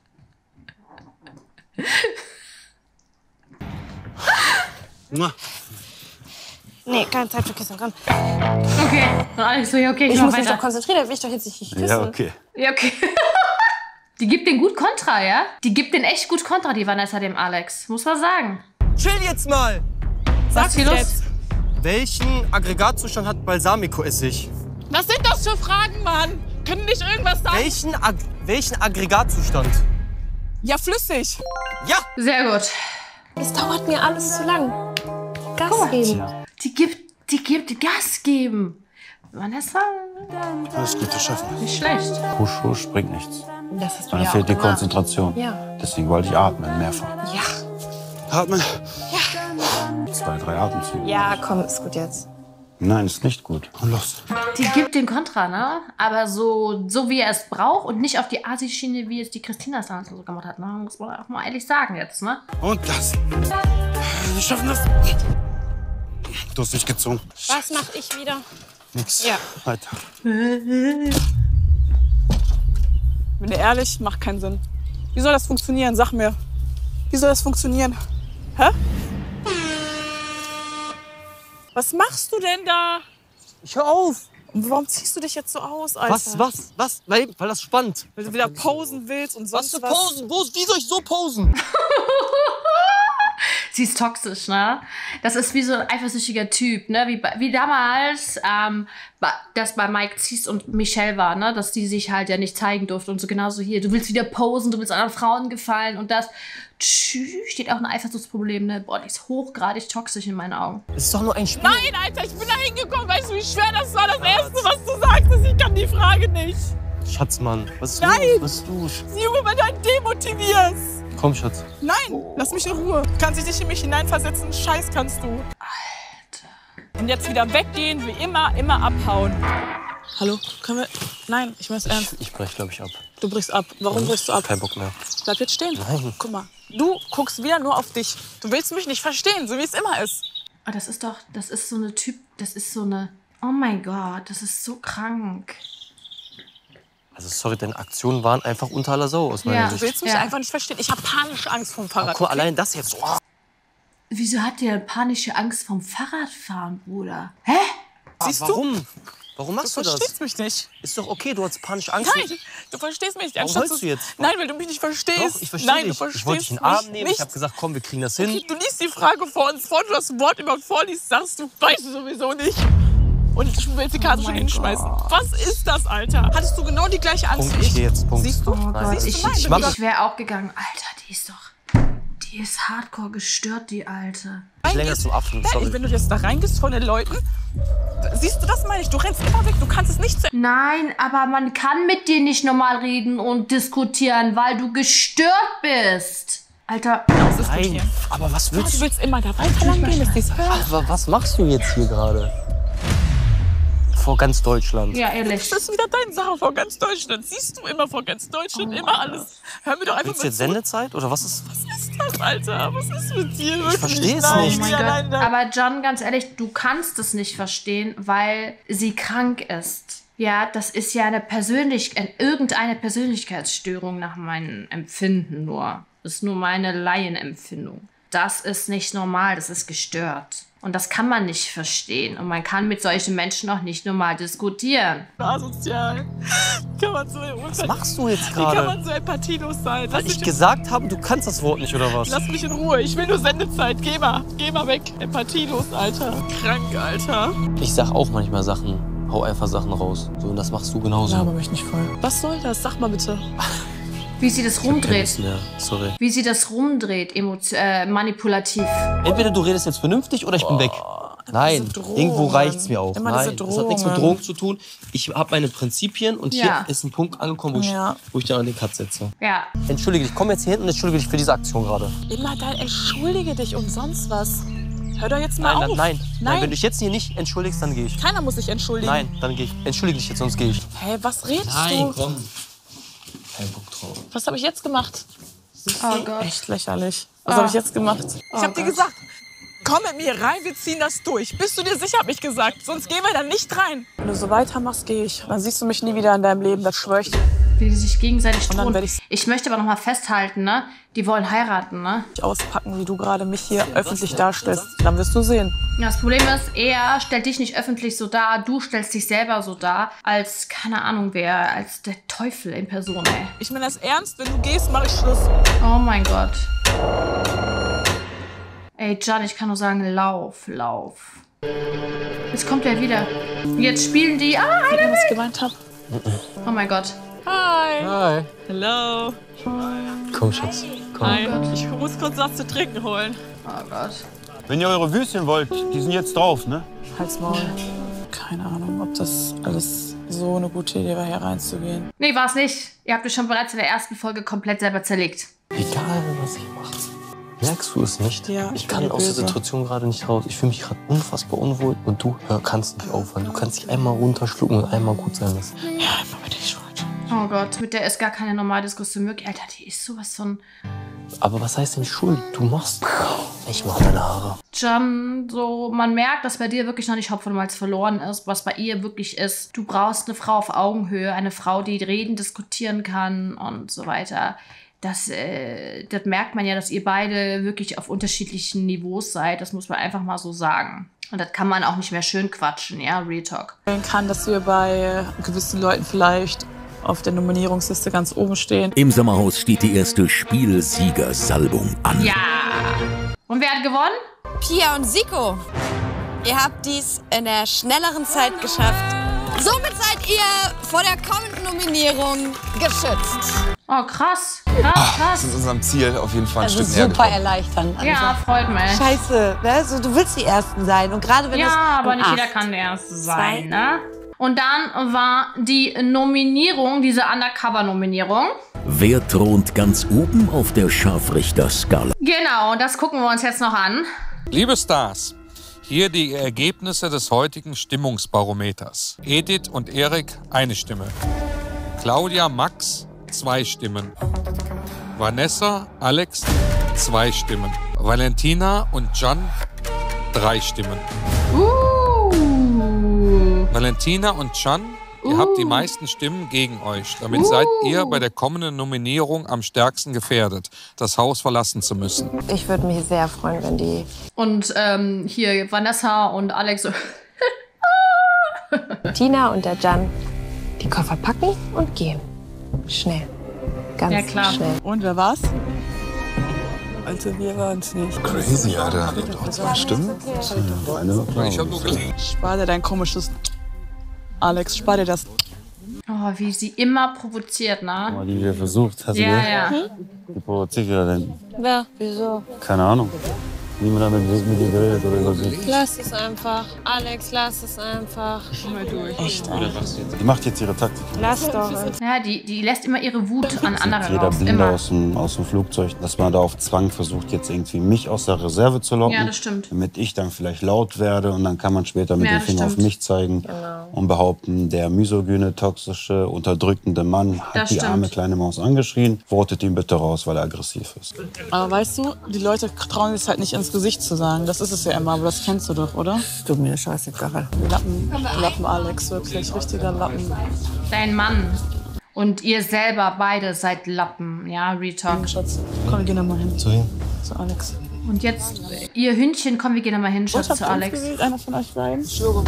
Nee, keine Zeit für Küssen, komm.
Okay. Und Alex so, ja, okay, ich,
Ich
mach
muss mich
weiter.
doch konzentrieren, da will ich doch jetzt nicht küssen.
Ja, okay.
Ja, okay. Die gibt den gut Kontra, ja? Die gibt den echt gut Kontra, die Vanessa dem Alex. Muss man sagen.
Chill jetzt mal!
Was ist hier los?
Welchen Aggregatzustand hat Balsamico-Essig?
Was sind das für Fragen, Mann? Können nicht irgendwas sagen?
Welchen, Ag welchen Aggregatzustand?
Ja, flüssig.
Ja!
Sehr gut.
Es dauert mir alles zu lang. Gas geben.
Die gibt, die gibt Gas geben. Vanessa?
Alles Gute schaffen.
Nicht schlecht.
Husch, husch, bringt nichts.
Das hast du
Dann
ja
fehlt
auch
die
gemacht.
Konzentration.
Ja.
Deswegen wollte ich atmen, mehrfach.
Ja.
Atmen. Zwei, drei Atemzüge.
Ja, komm, ist gut jetzt.
Nein, ist nicht gut. Komm los.
Die gibt den Kontra, ne? Aber so, so wie er es braucht und nicht auf die Asi-Schiene, wie es die Christina damals so gemacht hat, ne? Muss man auch mal ehrlich sagen jetzt, ne?
Und das. Wir schaffen das. Du hast dich gezogen.
Was mach ich wieder?
Nix.
Ja.
Weiter.
Bin dir ehrlich, macht keinen Sinn. Wie soll das funktionieren? Sag mir. Wie soll das funktionieren? Hä? Was machst du denn da?
Ich hör auf.
Und warum ziehst du dich jetzt so aus, Alter?
Was, was, was? Weil, weil das spannend.
Weil du wieder posen willst und sonst was.
Was zu posen? Wo, wie soll ich so posen?
Sie ist toxisch, ne? Das ist wie so ein eifersüchtiger Typ, ne? Wie, wie damals, ähm, das bei Mike Zies und Michelle war, ne? Dass die sich halt ja nicht zeigen durften und so genauso hier. Du willst wieder posen, du willst anderen Frauen gefallen und das tschüss, steht auch ein Eifersuchtsproblem, ne? Boah, die ist hochgradig toxisch in meinen Augen.
Das ist doch nur ein Spiel.
Nein, Alter, ich bin da hingekommen. Weißt du, wie schwer das war? Das Erste, was du sagst, ist, ich kann die Frage nicht.
Schatz, Mann. Was ist
Nein.
los? Was ist los?
Junge, wenn du einen demotivierst.
Komm, Schatz.
Nein, lass mich in Ruhe. Du kannst dich nicht in mich hineinversetzen. Scheiß kannst du. Alter. Und jetzt wieder weggehen, wie immer, immer abhauen. Hallo, können wir... Nein, ich mein's ernst.
Ich, ich brech, glaube ich, ab.
Du brichst ab. Warum
Mhm.
brichst du ab?
Kein Bock mehr.
Bleib jetzt stehen.
Nein.
Guck mal, du guckst wieder nur auf dich. Du willst mich nicht verstehen, so wie es immer ist.
Oh, das ist doch, das ist so eine Typ, das ist so eine, oh mein Gott, das ist so krank.
Also sorry, deine Aktionen waren einfach unter aller Sau aus meiner
Ja.
Sicht.
Du willst mich
Ja.
einfach nicht verstehen. Ich habe panische Angst vom Fahrrad.
Aber guck mal,
okay?
allein das jetzt. Oh.
Wieso hat der panische Angst vom Fahrradfahren, Bruder? Hä?
Siehst du?
Warum? Warum machst
Du
du, das?
verstehst mich nicht.
Ist doch okay, du hast panische Angst.
Nein, du verstehst mich nicht.
Warum
Anstatt
heulst du jetzt?
Nein, weil du mich nicht verstehst.
Doch, ich verstehe
Nein,
dich.
du verstehst
Ich wollte dich in den Arm
mich
nehmen.
nicht.
Ich habe gesagt, komm, wir kriegen das hin.
Okay, du liest die Frage vor uns vor, du das Wort immer vorliest, sagst du, weißt du sowieso nicht. Und du willst die Karte
Oh
schon
mein
hinschmeißen.
Gott.
Was ist das, Alter? Hattest du genau die gleiche Angst
Punkt,
wie
ich gehe jetzt. Punkt.
Siehst du?
Oh Gott,
Siehst
ich,
du? Nein,
ich,
du bist
ich wäre auch gegangen. Alter, die ist doch, die ist hardcore gestört, die Alte.
Ich länger zum Affen,
Nein,
sorry.
wenn du jetzt da reingehst von den Leuten, siehst du, das meine ich, du rennst immer weg, du kannst es nicht zu...
Nein, aber man kann mit dir nicht normal reden und diskutieren, weil du gestört bist. Alter,
Nein, aber was willst
Du
du?
willst immer da weiter lang gehen, bis die es hören.
Aber was machst du jetzt hier gerade? Vor ganz Deutschland.
ja, ehrlich.
Das ist wieder deine Sache vor ganz Deutschland. Siehst du immer vor ganz Deutschland,
Oh
immer alles. Hör mir doch einfach
Willst du
mal
jetzt
zu.
Sendezeit oder was ist?
Was ist das, Alter? Was ist mit dir? Wirklich?
verstehe es
Nein,
nicht.
Oh mein
ja,
Gott.
nein, nein.
Aber John, ganz ehrlich, du kannst es nicht verstehen, weil sie krank ist. Ja, das ist ja eine Persönlichkeit, irgendeine Persönlichkeitsstörung nach meinem Empfinden nur. Das ist nur meine Laienempfindung. Das ist nicht normal, das ist gestört. Und das kann man nicht verstehen. Und man kann mit solchen Menschen auch nicht normal diskutieren.
Asozial. Wie kann man so
Was machst du jetzt
Wie kann
gerade?
man so empathielos sein?
Weil
Lass
ich
mich,
gesagt habe, du kannst das Wort nicht, oder was?
lass mich in Ruhe. Ich will nur Sendezeit. Geh mal. Geh mal weg. Empathielos, Alter. Krank, Alter.
Ich sag auch manchmal Sachen. Hau einfach Sachen raus. So, und das machst du genauso.
Laber mich nicht voll. Was soll das? Sag mal bitte.
Wie sie das
Kein
rumdreht.
Wissen mehr. Sorry.
Wie sie das rumdreht, emotio- äh, manipulativ.
Entweder du redest jetzt vernünftig oder ich bin weg. Nein,
diese Drohungen.
irgendwo reicht's mir auch.
Immer diese
Nein, das hat nichts mit
Drohungen.
Drohung zu tun. Ich habe meine Prinzipien und
Ja.
hier ist ein Punkt angekommen, wo ich,
Ja.
wo ich dann an den Cut setze.
Ja.
Entschuldige dich, komm jetzt hier hinten und entschuldige dich für diese Aktion gerade.
Immer dein Entschuldige dich und sonst was. Hör doch jetzt mal
Nein,
auf.
nein, nein,
Nein.
Wenn du dich jetzt hier nicht entschuldigst, dann gehe ich.
Keiner muss sich entschuldigen.
Nein, dann gehe ich. Entschuldige dich jetzt, sonst gehe ich.
Hä, was redest du?
komm. Kein Bock drauf.
Was habe ich jetzt gemacht?
Oh Gott.
Echt lächerlich. Was
Ah.
habe ich jetzt gemacht?
Oh
ich habe dir
Gott.
gesagt, komm mit mir rein, wir ziehen das durch. Bist du dir sicher, habe ich gesagt. Sonst gehen wir da nicht rein. Wenn du so weitermachst, gehe ich. Dann siehst du mich nie wieder in deinem Leben, das schwör ich dir.
Wie die sich gegenseitig
Und dann
drohen.
werd ich's-
Ich möchte aber noch mal festhalten, ne? Die wollen heiraten, ne?
Auspacken, wie du gerade mich hier öffentlich darstellst. Dann wirst du sehen.
Ja, das Problem ist, er stellt dich nicht öffentlich so dar, du stellst dich selber so dar, als, keine Ahnung wer, als der Teufel in Person, ey.
Ich meine das ernst, wenn du gehst, mache ich Schluss.
Oh mein Gott. Ey, John, ich kann nur sagen, lauf, lauf. Jetzt kommt er wieder. Jetzt spielen die. Ah,
Wie ich was gemeint habe.
oh mein Gott.
Hi.
Hi.
Hello.
Komm, Schatz. Komm.
Hi. Ich muss kurz was zu trinken holen.
Oh Gott.
Wenn ihr eure Würstchen wollt, die sind jetzt drauf, ne?
Halt's Maul. Keine Ahnung, ob das alles so eine gute Idee war, hier reinzugehen.
Nee, war's nicht. Ihr habt mich schon bereits in der ersten Folge komplett selber zerlegt.
Egal, was ich mache. Merkst du es nicht?
Ja,
ich kann aus der Situation gerade nicht raus. Ich fühle mich gerade unfassbar unwohl und du hör, kannst nicht aufhören. Du kannst dich einmal runterschlucken und einmal gut sein lassen.
Ja, immer bin ich schuld.
Oh Gott, mit der ist gar keine normale Diskussion möglich. Alter, die ist sowas von...
Aber was heißt denn Schuld? Du machst... Ich mach meine Haare.
John, so, man merkt, dass bei dir wirklich noch nicht Hopfen und Malz verloren ist, was bei ihr wirklich ist. Du brauchst eine Frau auf Augenhöhe, eine Frau, die reden, diskutieren kann und so weiter. Das, äh, das merkt man ja, dass ihr beide wirklich auf unterschiedlichen Niveaus seid. Das muss man einfach mal so sagen. Und das kann man auch nicht mehr schön quatschen, ja, Real Talk.
Man kann, dass wir bei gewissen Leuten vielleicht auf der Nominierungsliste ganz oben stehen.
Im Sommerhaus steht die erste Spielsiegersalbung an.
Ja. Und wer hat gewonnen?
Pia und Siko. Ihr habt dies in der schnelleren Zeit geschafft. Somit seid ihr vor der kommenden Nominierung geschützt.
Oh, krass. Krass, krass.
Das ist unserem Ziel auf jeden Fall ein
Das
Stück
ist
näher
super
gekommen.
erleichternd.
Ja, freut mich.
Scheiße, ne? So, du willst die Ersten sein. Und gerade wenn
Ja,
es
aber
um
nicht jeder
acht,
kann der Erste
zwei,
sein, ne? Und dann war die Nominierung, diese Undercover-Nominierung.
Wer thront ganz oben auf der Scharfrichterskala?
Genau, und das gucken wir uns jetzt noch an.
Liebe Stars, hier die Ergebnisse des heutigen Stimmungsbarometers. Edith und Erik, eine Stimme. Claudia, Max, zwei Stimmen. Vanessa, Alex, zwei Stimmen. Valentina und Can, drei Stimmen.
Uh.
Valentina und Can, ihr uh. habt die meisten Stimmen gegen euch. Damit uh. seid ihr bei der kommenden Nominierung am stärksten gefährdet, das Haus verlassen zu müssen.
Ich würde mich sehr freuen, wenn die...
Und ähm, hier Vanessa und Alex.
Tina und der Can die Koffer packen und gehen. Schnell. Ganz
ja, klar.
schnell.
Und wer war's?
Also wir waren es nicht.
Crazy, Alter. Stimmt?
Ich hab nur gelesen.
Spar dir dein komisches... Alex, spar dir das.
Oh, wie sie immer provoziert, ne?
Mal die wieder versucht. Hast
ja,
du gehört?
ja.
Wie provoziert ihr denn?
Wer? Wieso?
Keine Ahnung. Niemand hat mit, mit dir geredet oder über sie.
Lass es einfach. Alex, lass es einfach.
Mal durch. Echt?
Die macht jetzt ihre Taktik.
Lass doch.
Ja, die, die lässt immer ihre Wut an andere
Jeder
raus.
Blinde
Immer.
aus dem, aus dem Flugzeug, dass man da auf Zwang versucht, jetzt irgendwie mich aus der Reserve zu locken.
Ja, das stimmt.
Damit ich dann vielleicht laut werde und dann kann man später mit
Ja,
dem Finger
das
auf mich zeigen
Genau.
und behaupten, der misogyne, toxische, unterdrückende Mann hat
Das
die
stimmt.
arme kleine Maus angeschrien. Votet ihn bitte raus, weil er aggressiv ist.
Aber weißt du, die Leute trauen es halt nicht ins Gesicht zu sagen. Das ist es ja immer, aber das kennst du doch, oder?
Tut mir scheißegal.
Lappen, Lappen Alex, wirklich richtiger Lappen.
Dein Mann. Und ihr selber beide seid Lappen, ja, Real Talk.
Schatz, komm, wir gehen da mal hin.
Zu wem?
Zu Alex.
Und jetzt, ihr Hündchen, komm, wir gehen da mal hin, Schatz,
Was
zu
habt ihr
Alex.
ausgewählt? Einer von euch beiden?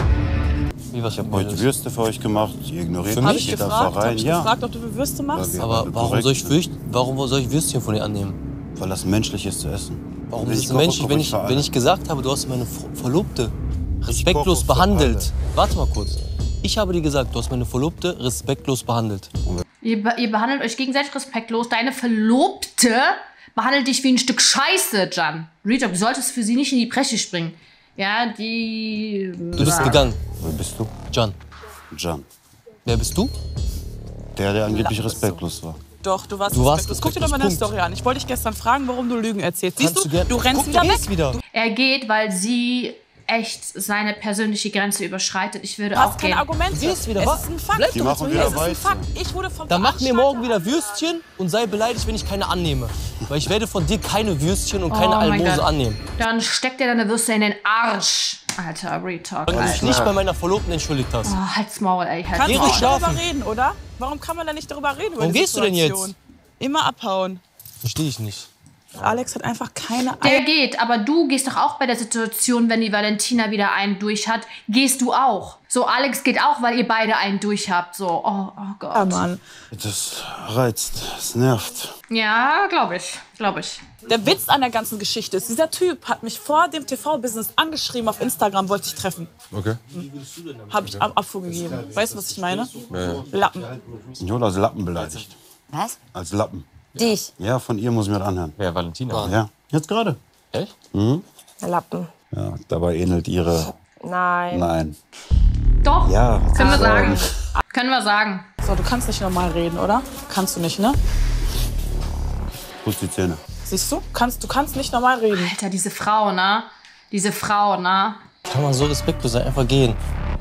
Wie, was
Ich habe heute Würste für euch gemacht. Ihr ignoriert
Hab
mich,
ich
ihr darf
gefragt,
da
hab
rein.
ich
Ja,
gefragt, ob du Würste machst?
Aber warum soll, ich Würst, warum soll ich Würstchen von dir annehmen?
weil das menschlich ist zu essen.
Warum
Wenn
ist
ich
es
koche,
menschlich,
koche
wenn
ich
ich,
für alle.
wenn ich gesagt habe, du hast meine Ver- Verlobte respektlos
koche für
behandelt? Warte mal kurz. Ich habe dir gesagt, du hast meine Verlobte respektlos behandelt.
Ihr, be ihr behandelt euch gegenseitig respektlos. Deine Verlobte behandelt dich wie ein Stück Scheiße, Can. Real Talk, du solltest für sie nicht in die Bresche springen. Ja, die...
Du bist gegangen.
Wer bist du?
Can.
Can.
Wer bist du?
Der, der angeblich respektlos war.
Doch, du warst
Du warst
respektlos. Guck dir doch mal deine
respektlos,
Story an. Ich wollte dich gestern fragen, warum du Lügen erzählst. Siehst
Kannst
du,
du gern-
du rennst
Guck,
wieder
du
weg.
gehst wieder.
Du
Er geht, weil sie echt seine persönliche Grenze überschreitet. Ich würde
hast
auch
keine
gehen.
Argumente.
Du gehst wieder,
es
wa?
ist ein Fakt.
Bleib
Die
doch
machen
jetzt
wieder
Es ist ein
weiter.
Fakt. Ich wurde vom
Dann mach mir
Veranstalter-
morgen wieder Würstchen und sei beleidigt, wenn ich keine annehme. Weil ich werde von dir keine Würstchen und keine
Oh mein
Almose
Gott.
annehmen.
Dann steckt dir deine Würste in den Arsch. Alter, Real Talk.
Weil du dich
Alter.
nicht bei meiner Verlobten entschuldigt hast.
Oh, halt's Maul, ey. Halt's
Kannst
Geh
du
Maul.
ruhig
nicht darüber
schlafen.
reden, oder? Warum kann man da nicht darüber reden? über
Warum
die
gehst du denn jetzt?
Situation? Immer abhauen.
Verstehe ich nicht.
Alex hat einfach keine
Der geht, aber du gehst doch auch bei der Situation, wenn die Valentina wieder einen durch hat, gehst du auch. So, Alex geht auch, weil ihr beide einen durch habt. So, oh, oh Gott.
Ja, Mann.
Das reizt, das nervt.
Ja, glaube ich, glaube ich.
Der Witz an der ganzen Geschichte ist, dieser Typ hat mich vor dem T V-Business angeschrieben auf Instagram, wollte ich treffen.
Okay.
Habe ich Ab Abfuhr gegeben. Weißt du, was ich meine?
Ja.
Lappen.
Ich wurde als Lappen beleidigt.
Was?
Als Lappen.
Dich.
Ja, von ihr muss ich mir das anhören.
Wer, Valentina?
Ja, jetzt gerade.
Echt?
Mhm.
Lappen.
Ja, dabei ähnelt ihre...
Nein.
Nein.
Doch,
Ja,
können wir
sagen.
sagen. Können wir sagen.
So, du kannst nicht normal reden, oder? Kannst du nicht, ne?
Putz die Zähne.
Siehst du? Kannst, du kannst nicht normal reden.
Alter, diese Frau, ne? Diese Frau, ne?
Kann man so respektlos sein, einfach gehen.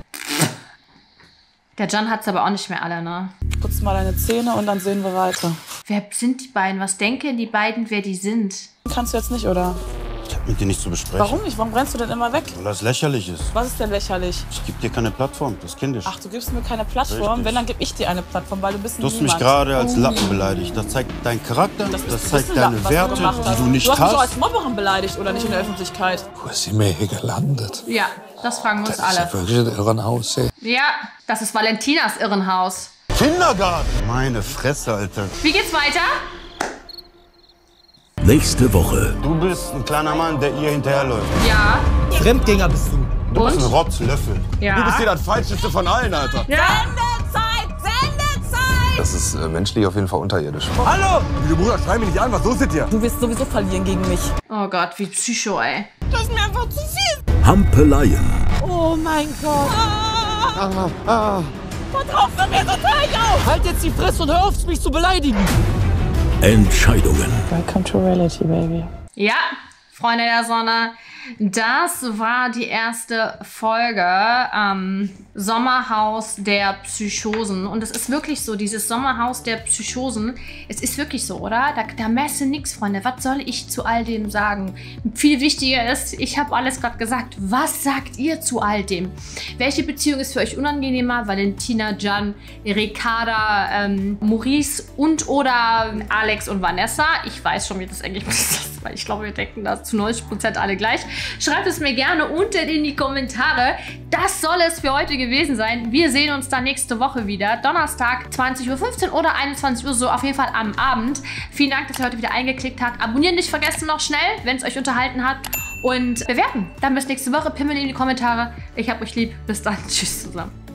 Der Can hat's aber auch nicht mehr alle, ne?
Putz mal deine Zähne und dann sehen wir weiter.
Wer sind die beiden? Was denken die beiden, wer die sind?
Kannst du jetzt nicht, oder?
Ich hab mit dir nichts zu besprechen.
Warum nicht? Warum brennst du denn immer weg?
Weil das lächerlich ist.
Was ist denn lächerlich?
Ich gebe dir keine Plattform, das ist kindisch.
Ach, du gibst mir keine Plattform?
Richtig.
Wenn, dann gebe ich dir eine Plattform, weil du bist ein
Du hast mich
Niemand.
gerade als
Oh.
Lappen beleidigt. Das zeigt deinen Charakter, das,
Das
zeigt
ist ein
deine
Lappen, was
Werte,
du gemacht hast.
die du nicht
Du hast mich
hast.
doch als Mobberin beleidigt, oder nicht in der Öffentlichkeit?
Wo ist sie mir hier gelandet?
Ja, das fragen wir uns
Das ist
alle.
ja wirklich ein Irrenhaus, ey.
Ja, das ist Valentinas Irrenhaus.
Kindergarten! Meine Fresse, Alter.
Wie geht's weiter?
Nächste Woche.
Du bist ein kleiner Mann, der ihr hinterherläuft.
Ja.
Fremdgänger bist du. Du
Und?
bist ein Rotzlöffel.
Ja.
Du bist hier das Falscheste von allen, Alter.
Ja.
Sendezeit! Sendezeit!
Das ist äh, menschlich auf jeden Fall unterirdisch.
Hallo! Liebe Bruder, schrei mich nicht an, was los ist hier?
Du wirst sowieso verlieren gegen mich.
Oh Gott, wie Psycho, ey.
Das ist mir einfach zu viel.
Hampeleien.
Oh mein Gott.
Ah, ah.
Vertraut mir total auf!
Halt jetzt die Fresse und hör auf, mich zu beleidigen.
Entscheidungen.
Welcome to reality, baby.
Ja, Freunde der Sonne, das war die erste Folge ähm, Sommerhaus der Psychosen. Und es ist wirklich so, dieses Sommerhaus der Psychosen, es ist wirklich so, oder? Da, da messe nix, Freunde. Was soll ich zu all dem sagen? Viel wichtiger ist, ich habe alles gerade gesagt. Was sagt ihr zu all dem? Welche Beziehung ist für euch unangenehmer? Valentina, Can, Ricarda, ähm, Maurice und oder Alex und Vanessa? Ich weiß schon, wie das Ergebnis ist, weil ich glaube, wir denken das zu neunzig Prozent alle gleich. Schreibt es mir gerne unten in die Kommentare. Das soll es für heute gewesen sein. Wir sehen uns dann nächste Woche wieder. Donnerstag, zwanzig Uhr fünfzehn oder einundzwanzig Uhr, so auf jeden Fall am Abend. Vielen Dank, dass ihr heute wieder eingeklickt habt. Abonnieren nicht vergessen noch schnell, wenn es euch unterhalten hat. Und bewerten. Dann bis nächste Woche. Pimmel in die Kommentare. Ich hab euch lieb. Bis dann. Tschüss zusammen.